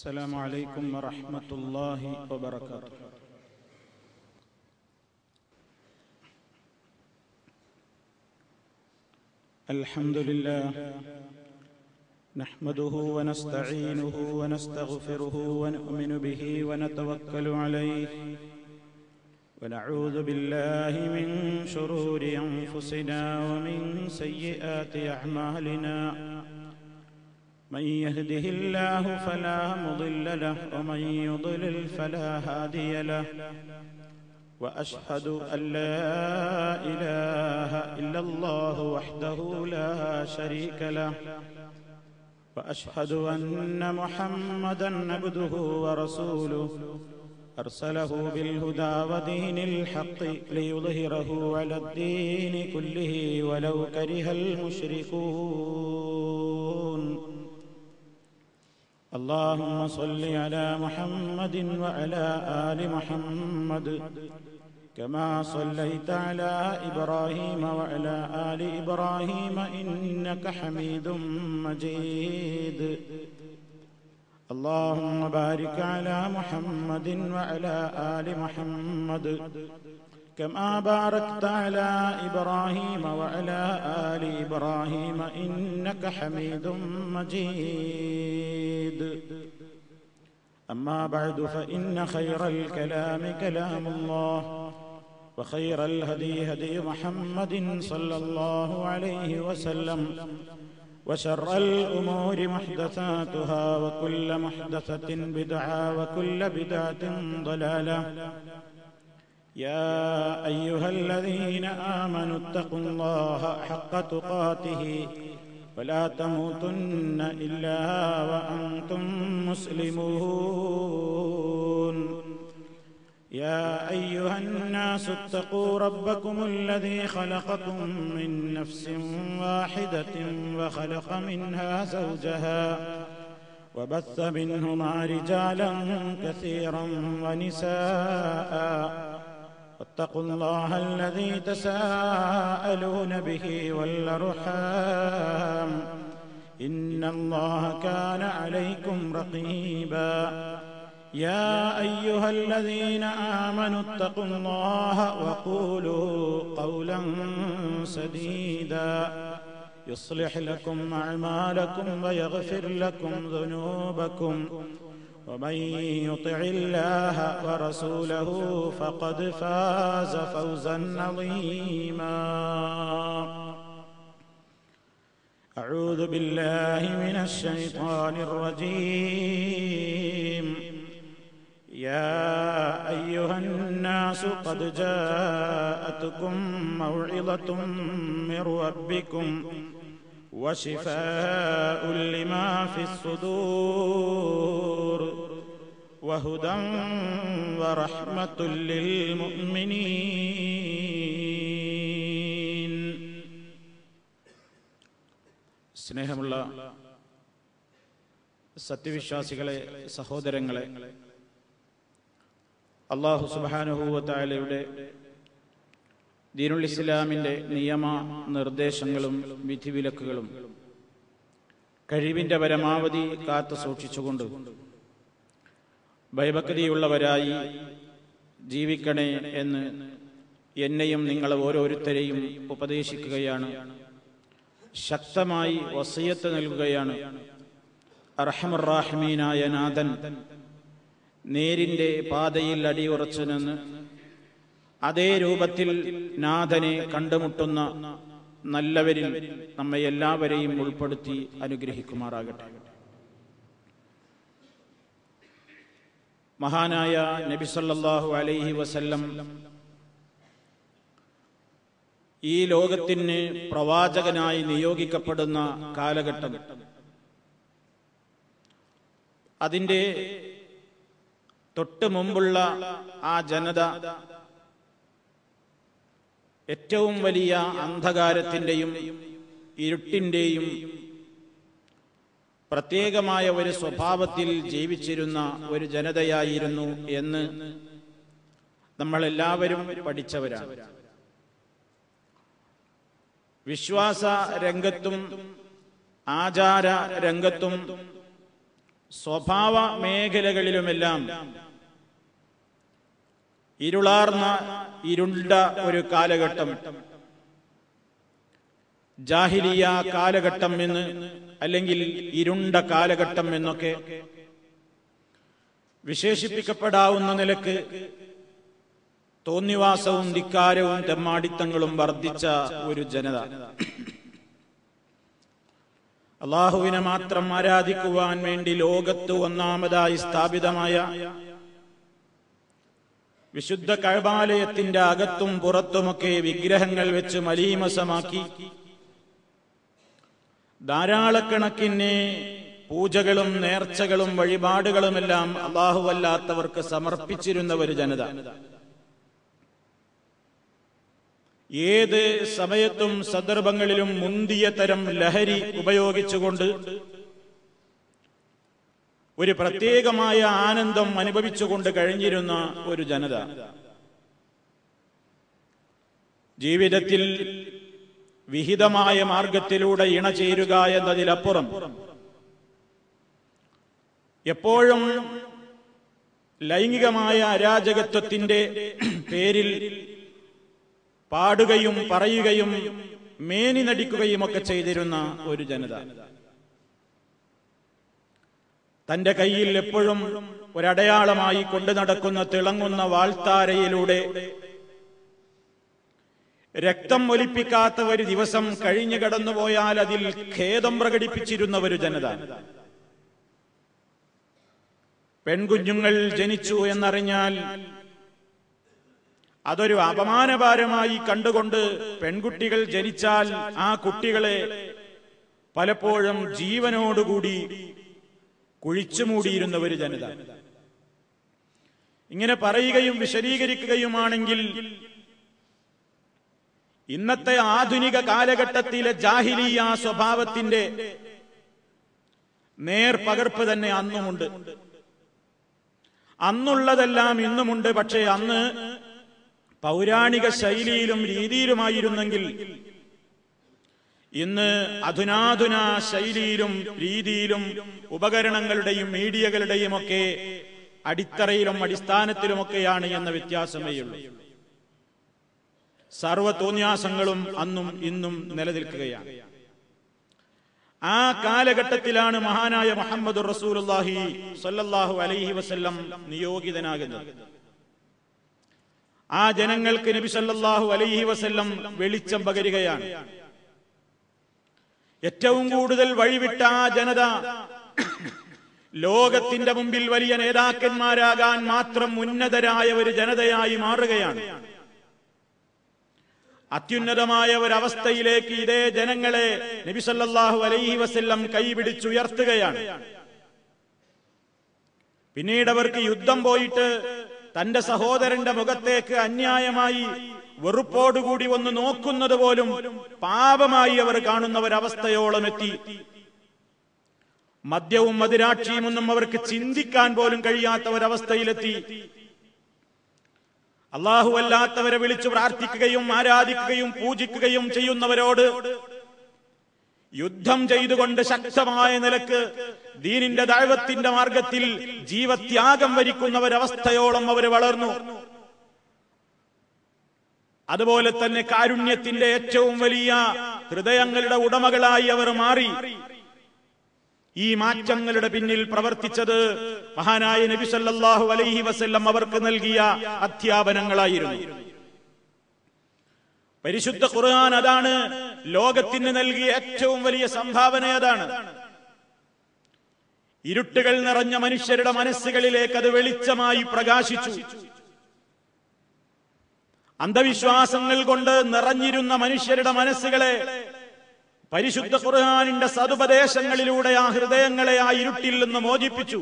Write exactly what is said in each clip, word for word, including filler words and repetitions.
السلام عليكم ورحمة الله وبركاته. الحمد لله نحمده ونستعينه ونستغفره ونؤمن به ونتوكل عليه ونعوذ بالله من شرور أنفسنا ومن سيئات أعمالنا. من يهده الله فلا مضل له ومن يضلل فلا هادي له. وأشهد أن لا إله إلا الله وحده لا شريك له. وأشهد أن محمدا عبده ورسوله أرسله بالهدى ودين الحق ليظهره على الدين كله ولو كره المشركون. اللهم صل على محمد وعلى آل محمد كما صليت على إبراهيم وعلى آل إبراهيم إنك حميد مجيد. اللهم بارك على محمد وعلى آل محمد كما باركت على إبراهيم وعلى آل إبراهيم إنك حميد مجيد. أما بعد فإن خير الكلام كلام الله وخير الهدي هدي محمد صلى الله عليه وسلم وشر الأمور محدثاتها وكل محدثة بدعة وكل بدعة ضلالة. يا أيها الذين آمنوا اتقوا الله حق تقاته ولا تموتن إلا وأنتم مسلمون. يا أيها الناس اتقوا ربكم الذي خلقكم من نفس واحدة وخلق منها زوجها وبث منهما رجالا كثيرا ونساء. واتقوا الله الذي تساءلون به والأرحام إن الله كان عليكم رقيبا. يا أيها الذين آمنوا اتقوا الله وقولوا قولا سديدا يصلح لكم أعمالكم ويغفر لكم ذنوبكم ومن يطع الله ورسوله فقد فاز فوزا عظيما. أعوذ بالله من الشيطان الرجيم. يا أيها الناس قد جاءتكم موعظة من ربكم وشفاء لما في الصدور وهدى ورحمة للمؤمنين. സ്നേഹമുള്ള സത്യവിശ്വാസികളെ, സഹോദരങ്ങളെ, അല്ലാഹു സുബ്ഹാനഹു വ തആലയുടെ ദീനുൽ ഇസ്ലാമിന്റെ നിയമ നിർദ്ദേശങ്ങളും വിധിവിലക്കുകളും കഴിവിന്റെ പരമാവധി കാത്തു സൂക്ഷിച്ചുകൊണ്ട് ഭയഭക്തിയുള്ളവരായി ജീവിക്കണേ എന്ന് എന്നെയും നിങ്ങളെ ഓരോരുത്തരെയും ഉപദേശിക്കുകയാണ്, ശക്തമായി വസിയത്ത് നൽകുകയാണ്. അർഹമർ റഹീമീനായ നാഥൻ നേരിന്റെ പാതയിൽ അടിയുറച്ചു നിന്ന് അതേ രൂപത്തിൽ നാഥനെ കണ്ടുമുട്ടുന്ന നല്ലവരിൽ നമ്മെ എല്ലാവരെയും ഉൾപ്പെടുത്തി അനുഗ്രഹിക്കുമാറാകട്ടെ. മഹാനായ നബി സല്ലല്ലാഹു അലൈഹി വസല്ലം ഈ ലോകത്തിന് പ്രവാചകനായി നിയോഗിക്കപ്പെടുന്ന കാലഘട്ടം, അതിൻ്റെ തൊട്ട് മുമ്പുള്ള ആ ജനത ഏറ്റവും വലിയ അന്ധകാരത്തിന്റെയും ഇരുട്ടിന്റെയും പ്രത്യേകമായ ഒരു സ്വഭാവത്തിൽ ജീവിച്ചിരുന്ന ഒരു ജനതയായിരുന്നു എന്ന് നമ്മളെല്ലാവരും പഠിച്ചവരാണ്. വിശ്വാസ രംഗത്തും ആചാര രംഗത്തും സ്വഭാവ മേഖലകളിലുമെല്ലാം ഇരുളാർന്ന ഇരുണ്ട ഒരു കാലഘട്ടം, ജാഹിലിയ കാലഘട്ടം എന്ന്, അല്ലെങ്കിൽ ഇരുണ്ട കാലഘട്ടം എന്നൊക്കെ വിശേഷിപ്പിക്കപ്പെടാവുന്ന നിലക്ക് തോന്നിവാസവും ധിക്കാരവും തെമ്മാടിത്തങ്ങളും വർദ്ധിച്ച ഒരു ജനത. അള്ളാഹുവിനെ മാത്രം ആരാധിക്കുവാൻ വേണ്ടി ലോകത്ത് ഒന്നാമതായി സ്ഥാപിതമായ വിശുദ്ധ കഅബാലയത്തിന്റെ അകത്തും പുറത്തുമൊക്കെ വിഗ്രഹങ്ങൾ വെച്ച് മലീമസമാക്കി ധാരാളക്കണക്കിന് പൂജകളും നേർച്ചകളും വഴിപാടുകളുമെല്ലാം അല്ലാഹുവല്ലാത്തവർക്ക് സമർപ്പിച്ചിരുന്ന ഒരു ജനത. ഏത് സമയത്തും സന്ദർഭങ്ങളിലും മുന്തിയ തരം ലഹരി ഉപയോഗിച്ചുകൊണ്ട് ഒരു പ്രത്യേകമായ ആനന്ദം അനുഭവിച്ചുകൊണ്ട് കഴിഞ്ഞിരുന്ന ഒരു ജനത. ജീവിതത്തിൽ വിഹിതമായ മാർഗത്തിലൂടെ ഇണചേരുക എന്നതിലപ്പുറം എപ്പോഴും ലൈംഗികമായ അരാജകത്വത്തിന്റെ പേരിൽ പാടുകയും പറയുകയും മേനി നടിക്കുകയും ഒക്കെ ചെയ്തിരുന്ന ഒരു ജനത. തന്റെ കയ്യിൽ എപ്പോഴും ഒരടയാളമായി കൊണ്ടു നടക്കുന്ന തിളങ്ങുന്ന വാൾത്താരയിലൂടെ രക്തം ഒലിപ്പിക്കാത്ത ഒരു ദിവസം കഴിഞ്ഞു കടന്നുപോയാൽ അതിൽ ഖേദം പ്രകടിപ്പിച്ചിരുന്ന ഒരു ജനത. പെൺകുഞ്ഞുങ്ങൾ ജനിച്ചു എന്നറിഞ്ഞാൽ അതൊരു അപമാനഭാരമായി കണ്ടുകൊണ്ട് പെൺകുട്ടികൾ ജനിച്ചാൽ ആ കുട്ടികളെ പലപ്പോഴും ജീവനോടുകൂടി കുഴിച്ചുമൂടിയിരുന്ന ഒരു ജനത. ഇങ്ങനെ പറയുകയും വിശദീകരിക്കുകയുമാണെങ്കിൽ ഇന്നത്തെ ആധുനിക കാലഘട്ടത്തിലെ ജാഹിലിയ സ്വഭാവത്തിന്റെ നേർപകർപ്പ് തന്നെ അന്നുമുണ്ട്. അന്നുള്ളതെല്ലാം ഇന്നുമുണ്ട്. പക്ഷേ അന്ന് പൗരാണിക ശൈലിയിലും രീതിയിലുമായിരുന്നെങ്കിൽ ഇന്ന് അധുനാധുന ശൈലിയിലും രീതിയിലും ഉപകരണങ്ങളുടെയും മീഡിയകളുടെയും ഒക്കെ അടിത്തറയിലും അടിസ്ഥാനത്തിലുമൊക്കെയാണ് എന്ന വ്യത്യാസമേയുള്ളൂ. സർവ തോന്യാസങ്ങളും അന്നും ഇന്നും നിലനിൽക്കുകയാണ്. ആ കാലഘട്ടത്തിലാണ് മഹാനായ മുഹമ്മദ് റസൂലുള്ളാഹി സ്വല്ലല്ലാഹു അലൈഹി വസല്ലം നിയോഗിതനാകുന്നത്. ആ ജനങ്ങൾക്ക് നബി സല്ലല്ലാഹു അലൈഹി വസല്ലം വെളിച്ചം പകരുകയാണ്. ഏറ്റവും കൂടുതൽ വഴിവിട്ട ആ ജനത ലോകത്തിന്റെ മുമ്പിൽ വലിയ നേതാക്കന്മാരാകാൻ മാത്രം ഉന്നതരായ ഒരു ജനതയായി മാറുകയാണ്. അത്യുന്നതമായ ഒരവസ്ഥയിലേക്ക് ഇതേ ജനങ്ങളെ നബി സല്ലല്ലാഹു അലൈഹി വസല്ലം കൈപിടിച്ചുയർത്തുകയാണ്. പിന്നീട് അവർക്ക് യുദ്ധം പോയിട്ട് തന്റെ സഹോദരന്റെ മുഖത്തേക്ക് അന്യായമായി വെറുപ്പോടുകൂടി ഒന്ന് നോക്കുന്നത് പോലും പാപമായി അവർ കാണുന്ന ഒരവസ്ഥയോളം എത്തി. മദ്യവും മദിരാക്ഷിയും ഒന്നും അവർക്ക് ചിന്തിക്കാൻ പോലും കഴിയാത്ത ഒരവസ്ഥയിലെത്തി. അല്ലാഹു അല്ലാത്തവരെ വിളിച്ചു പ്രാർത്ഥിക്കുകയും ആരാധിക്കുകയും പൂജിക്കുകയും ചെയ്യുന്നവരോട് യുദ്ധം ചെയ്തുകൊണ്ട് ശക്തമായ നിലക്ക് ദീനിന്റെ ദഅവത്തിന്റെ മാർഗത്തിൽ ജീവത്യാഗം വരിക്കുന്ന ഒരവസ്ഥയോളം അവർ വളർന്നു. അതുപോലെ തന്നെ കാരുണ്യത്തിന്റെ ഏറ്റവും വലിയ ഹൃദയങ്ങളുടെ ഉടമകളായി അവർ മാറി. ഈ മാറ്റങ്ങളുടെ പിന്നിൽ പ്രവർത്തിച്ചത് മഹാനായ നബി സല്ലല്ലാഹു അലൈഹി വസല്ലം അവർക്ക് നൽകിയ അധ്യാപനങ്ങളായിരുന്നു. പരിശുദ്ധ ഖുർആൻ അതാണ് ലോകത്തിന് നൽകിയ ഏറ്റവും വലിയ സംഭാവന. അതാണ് ഇരുട്ടുകൾ നിറഞ്ഞ മനുഷ്യരുടെ മനസ്സുകളിലേക്ക് അത് വെളിച്ചമായി പ്രകാശിച്ചു. അന്ധവിശ്വാസങ്ങൾ കൊണ്ട് നിറഞ്ഞിരുന്ന മനുഷ്യരുടെ മനസ്സുകളെ പരിശുദ്ധ ഖുർആനിന്റെ സതുപദേശങ്ങളിലൂടെ ആ ഹൃദയങ്ങളെ ആ ഇരുട്ടിൽ നിന്ന് മോചിപ്പിച്ചു.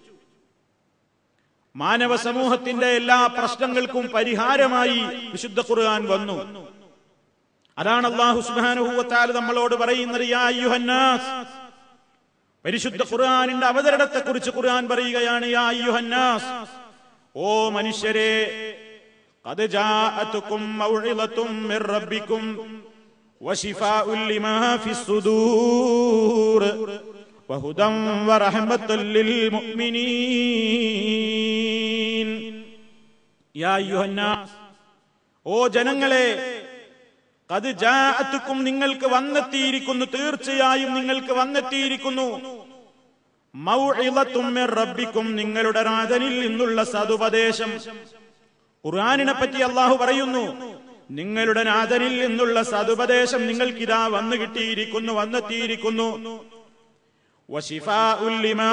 മാനവ സമൂഹത്തിന്റെ എല്ലാ പ്രശ്നങ്ങൾക്കും പരിഹാരമായി വിശുദ്ധ ഖുർആൻ വന്നു. അതാണ് അല്ലാഹു സുബ്ഹാനഹു വ തആല നമ്മളോട് പറയുന്നത്. യാ അയ്യുഹന്നാസ്, പരിശുദ്ധ ഖുർആനിന്റെ അവതരണത്തെ കുറിച്ച് ഖുർആൻ പറയുകയാണ്. യാ അയ്യുഹന്നാസ്, ഓ മനുഷ്യരെ, ഖദ് ജാഅതുകും മൗഇളതും മിർ റബ്ബികും വശിഫാഉൻ ലിമാ ഫിസ്സുദൂർ വഹുദൻ വറഹ്മത്തുൽ ലിൽ മുഅ്മിനീൻ. യാ അയ്യുഹന്നാസ്, ഓ ജനങ്ങളെ, ഖദ് ജാഅതുക്കും, നിങ്ങൾക്ക് വന്നെത്തിയിരിക്കുന്നു, തീർച്ചയായും നിങ്ങൾക്ക് വന്നെത്തിയിരിക്കുന്നു, മൗഇളത്തും മിർ റബ്ബിക്കും, നിങ്ങളുടെ നാഥനിൽ നിന്നുള്ള സതുപദേശം. ഖുർആനിനെ പറ്റി അല്ലാഹു പറയുന്നു, നിങ്ങളുടെ നാഥനിൽ നിന്നുള്ള സതുപദേശം നിങ്ങൾക്കിതാ വന്നു കിട്ടിയിരിക്കുന്നു, വന്നെത്തിയിരിക്കുന്നു. വശിഫാഉൽ ലിമാ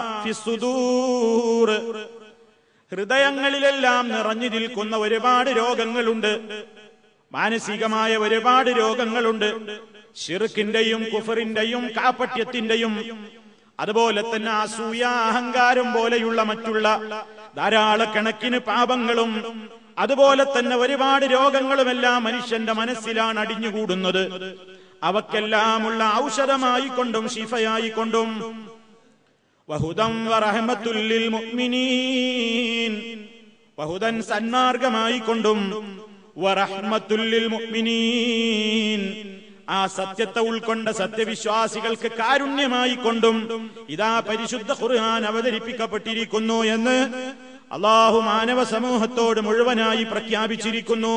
ഫിസ്സുദൂർ, ഹൃദയങ്ങളിലെല്ലാം നിറഞ്ഞു നിൽക്കുന്ന ഒരുപാട് രോഗങ്ങളുണ്ട്, മാനസികമായ ഒരുപാട് രോഗങ്ങളുണ്ട്. ശിർക്കിന്റെയും കുഫറിന്റെയും കാപട്യത്തിന്റെയും അതുപോലെ തന്നെ അസൂയ, അഹങ്കാരം പോലെയുള്ള മറ്റുള്ള ധാരാളക്കണക്കിന് പാപങ്ങളും അതുപോലെ തന്നെ ഒരുപാട് രോഗങ്ങളുമെല്ലാം മനുഷ്യന്റെ മനസ്സിലാണ് അടിഞ്ഞുകൂടുന്നത്. അവക്കെല്ലാമുള്ള ഔഷധമായിക്കൊണ്ടും ശിഫയായിക്കൊണ്ടും വഹുദൻ വറഹ്മത്തുൽ ലിൽ മുഅ്മിനീൻ, വഹുദൻ സന്മാർഗമായിക്കൊണ്ടും വറഹ്മത്തുൽ ലിൽ മുഅ്മിനീൻ, ആ സത്യത്തെ ഉൾക്കൊണ്ട സത്യവിശ്വാസികൾക്ക് കാരുണ്യമായിക്കൊണ്ടും ഇതാ പരിശുദ്ധ ഖുർആൻ അവതരിപ്പിക്കപ്പെട്ടിരിക്കുന്നു എന്ന് അല്ലാഹു മാനവ സമൂഹത്തോട് മുഴുവനായി പ്രഖ്യാപിച്ചിരിക്കുന്നു.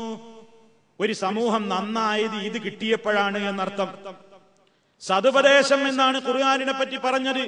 ഒരു സമൂഹം നന്നായത് ഇത് കിട്ടിയപ്പോഴാണ് എന്നർത്ഥം. സതുപദേശം എന്നാണ് ഖുർആനിനെ പറ്റി പറഞ്ഞത്.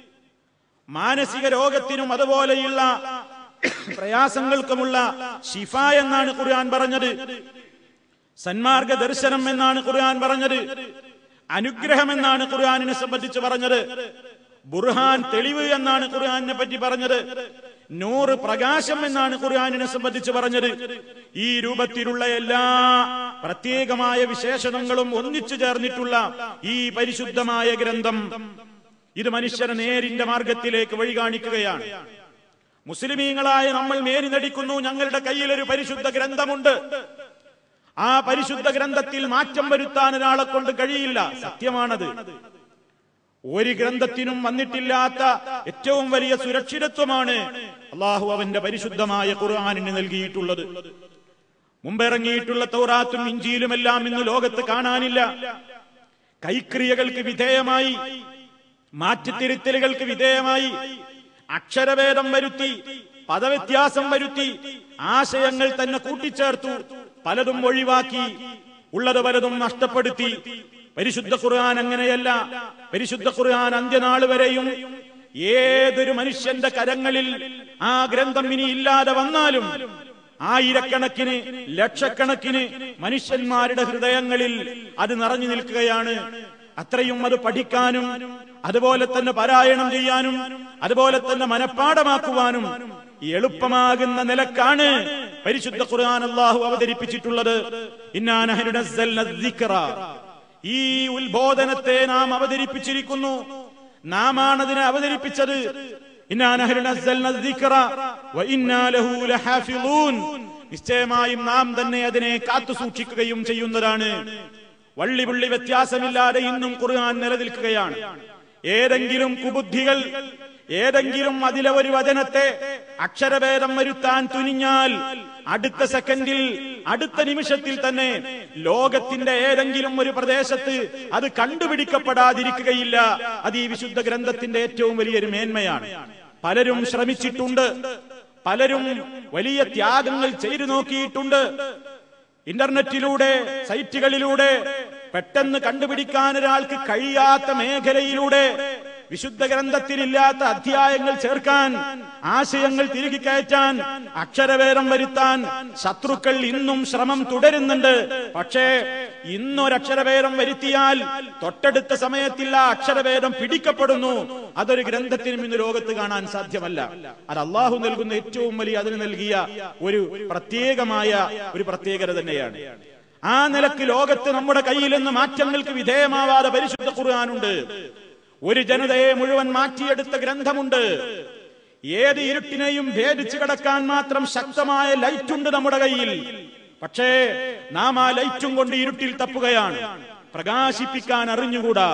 മാനസിക രോഗത്തിനും അതുപോലെയുള്ള പ്രയാസങ്ങൾക്കുമുള്ള ശിഫ എന്നാണ് ഖുർആൻ പറഞ്ഞത്. സന്മാർഗ ദർശനം എന്നാണ് ഖുർആൻ പറഞ്ഞത്. അനുഗ്രഹം എന്നാണ് ഖുർആനിനെ സംബന്ധിച്ച് പറഞ്ഞത്. ബുർഹാൻ, തെളിവ് എന്നാണ് ഖുർആനിനെ പറ്റി പറഞ്ഞത്. നൂറ്, പ്രകാശം എന്നാണ് ഖുർആനിനെ സംബന്ധിച്ച് പറഞ്ഞത്. ഈ രൂപത്തിലുള്ള എല്ലാ പ്രത്യേകമായ വിശേഷണങ്ങളും ഒന്നിച്ചു ചേർന്നിട്ടുള്ള ഈ പരിശുദ്ധമായ ഗ്രന്ഥം ഇത് മനുഷ്യനെ നേരിന്റെ മാർഗത്തിലേക്ക് വഴി കാണിക്കുകയാണ്. മുസ്ലിമീങ്ങളായ നമ്മൾ മേനി നടിക്കുന്നു, ഞങ്ങളുടെ കയ്യിൽ ഒരു പരിശുദ്ധ ഗ്രന്ഥമുണ്ട്, ആ പരിശുദ്ധ ഗ്രന്ഥത്തിൽ മാറ്റം വരുത്താൻ ഒരാളെ കൊണ്ട് കഴിയില്ല. സത്യമാണത്. ഒരു ഗ്രന്ഥത്തിനും വന്നിട്ടില്ലാത്ത ഏറ്റവും വലിയ സുരക്ഷിതത്വമാണ് അള്ളാഹു അവന്റെ പരിശുദ്ധമായ ഖുർആനിന് നൽകിയിട്ടുള്ളത്. മുമ്പിറങ്ങിയിട്ടുള്ള തൗറാത്തും ഇഞ്ചീലും എല്ലാം ഇന്ന് ലോകത്ത് കാണാനില്ല. കൈക്രിയകൾക്ക് വിധേയമായി, മാറ്റിത്തിരുത്തലുകൾക്ക് വിധേയമായി, അക്ഷരഭേദം വരുത്തി, പദവ്യത്യാസം വരുത്തി, ആശയങ്ങൾ തന്നെ കൂട്ടിച്ചേർത്തു, പലതും ഒഴിവാക്കി, ഉള്ളത് പലതും നഷ്ടപ്പെടുത്തി. പരിശുദ്ധ ഖുർആൻ അങ്ങനെയല്ല. പരിശുദ്ധ ഖുർആൻ അന്ത്യനാൾ വരെയും ഏതൊരു മനുഷ്യന്റെ കരങ്ങളിൽ ആ ഗ്രന്ഥം ഇനി ഇല്ലാതെ വന്നാലും ആയിരക്കണക്കിന് ലക്ഷക്കണക്കിന് മനുഷ്യന്മാരുടെ ഹൃദയങ്ങളിൽ അത് നിറഞ്ഞു നിൽക്കുകയാണ്. അത്രയും അത് പഠിക്കാനും അതുപോലെ തന്നെ പാരായണം ചെയ്യാനും അതുപോലെ തന്നെ മനഃപ്പാഠമാക്കുവാനും എളുപ്പമാകുന്ന നിലക്കാണ് പരിശുദ്ധ ഖുർആൻ അല്ലാഹു അവതരിപ്പിച്ചിട്ടുള്ളത്. ഇന്നാ നഹ്നു നസ്സൽന ദിക്റ, ഈ ഉത്ബോധനത്തെ നാം അവതരിപ്പിച്ചിരിക്കുന്നു, നാമാണ് അതിനെ അവതരിപ്പിച്ചത്. ഇന്നാ നഹ്നു നസ്സൽന ദിക്റ വ ഇന്നാ ലഹു ലഹാഫിളൂൻ, നിശ്ചയമായും നാം തന്നെ അതിനെ കാത്തു സൂക്ഷിക്കുകയും ചെയ്യുന്നതാണ്. വള്ളിപുള്ളി വ്യത്യാസമില്ലാതെ ഇന്നും ഖുർആൻ നിലനിൽക്കുകയാണ്. ഏതെങ്കിലും കുബുദ്ധികൾ ഏതെങ്കിലും അതിലെ ഒരു വചനത്തെ അക്ഷരഭേദം വരുത്താൻ തുനിഞ്ഞാൽ അടുത്ത സെക്കൻഡിൽ, അടുത്ത നിമിഷത്തിൽ തന്നെ ലോകത്തിന്റെ ഏതെങ്കിലും ഒരു പ്രദേശത്ത് അത് കണ്ടുപിടിക്കപ്പെടാതിരിക്കുകയില്ല. അത് ഈ വിശുദ്ധ ഗ്രന്ഥത്തിന്റെ ഏറ്റവും വലിയൊരു മേന്മയാണ്. പലരും ശ്രമിച്ചിട്ടുണ്ട്, പലരും വലിയ ത്യാഗങ്ങൾ ചെയ്തു നോക്കിയിട്ടുണ്ട്. ഇന്റർനെറ്റിലൂടെ, സൈറ്റുകളിലൂടെ പെട്ടെന്ന് കണ്ടുപിടിക്കാൻ ഒരാൾക്ക് കഴിയാത്ത മേഖലയിലൂടെ വിശുദ്ധ ഗ്രന്ഥത്തിലില്ലാത്ത അധ്യായങ്ങൾ ചേർക്കാൻ, ആശയങ്ങൾ തിരികെ കയറ്റാൻ, അക്ഷരഭേദം വരുത്താൻ ശത്രുക്കൾ ഇന്നും ശ്രമം തുടരുന്നുണ്ട്. പക്ഷേ ഇന്നൊരക്ഷരഭേദം വരുത്തിയാൽ തൊട്ടടുത്ത സമയത്തിൽ ആ അക്ഷരഭേദം പിടിക്കപ്പെടുന്നു. അതൊരു ഗ്രന്ഥത്തിനും ഇന്ന് ലോകത്ത് കാണാൻ സാധ്യമല്ല. അത് അള്ളാഹു നൽകുന്ന ഏറ്റവും വലിയ, അതിന് നൽകിയ ഒരു പ്രത്യേകമായ ഒരു പ്രത്യേകത തന്നെയാണ്. ആ നിലക്ക് ലോകത്ത് നമ്മുടെ കയ്യിൽ നിന്ന് മാറ്റങ്ങൾക്ക് വിധേയമാവാതെ പരിശുദ്ധ ഖുർആനുണ്ട്. ഒരു ജനതയെ മുഴുവൻ മാറ്റിയെടുത്ത ഗ്രന്ഥമുണ്ട്. ഏത് ഇരുട്ടിനെയും ഭേദിച്ചു കടക്കാൻ മാത്രം ശക്തമായ ലൈറ്റുണ്ട് നമ്മുടെ കയ്യിൽ. പക്ഷേ നാം ആ ലൈറ്റും കൊണ്ട് ഇരുട്ടിൽ തപ്പുകയാണ്. പ്രകാശിപ്പിക്കാൻ അറിഞ്ഞുകൂടാ.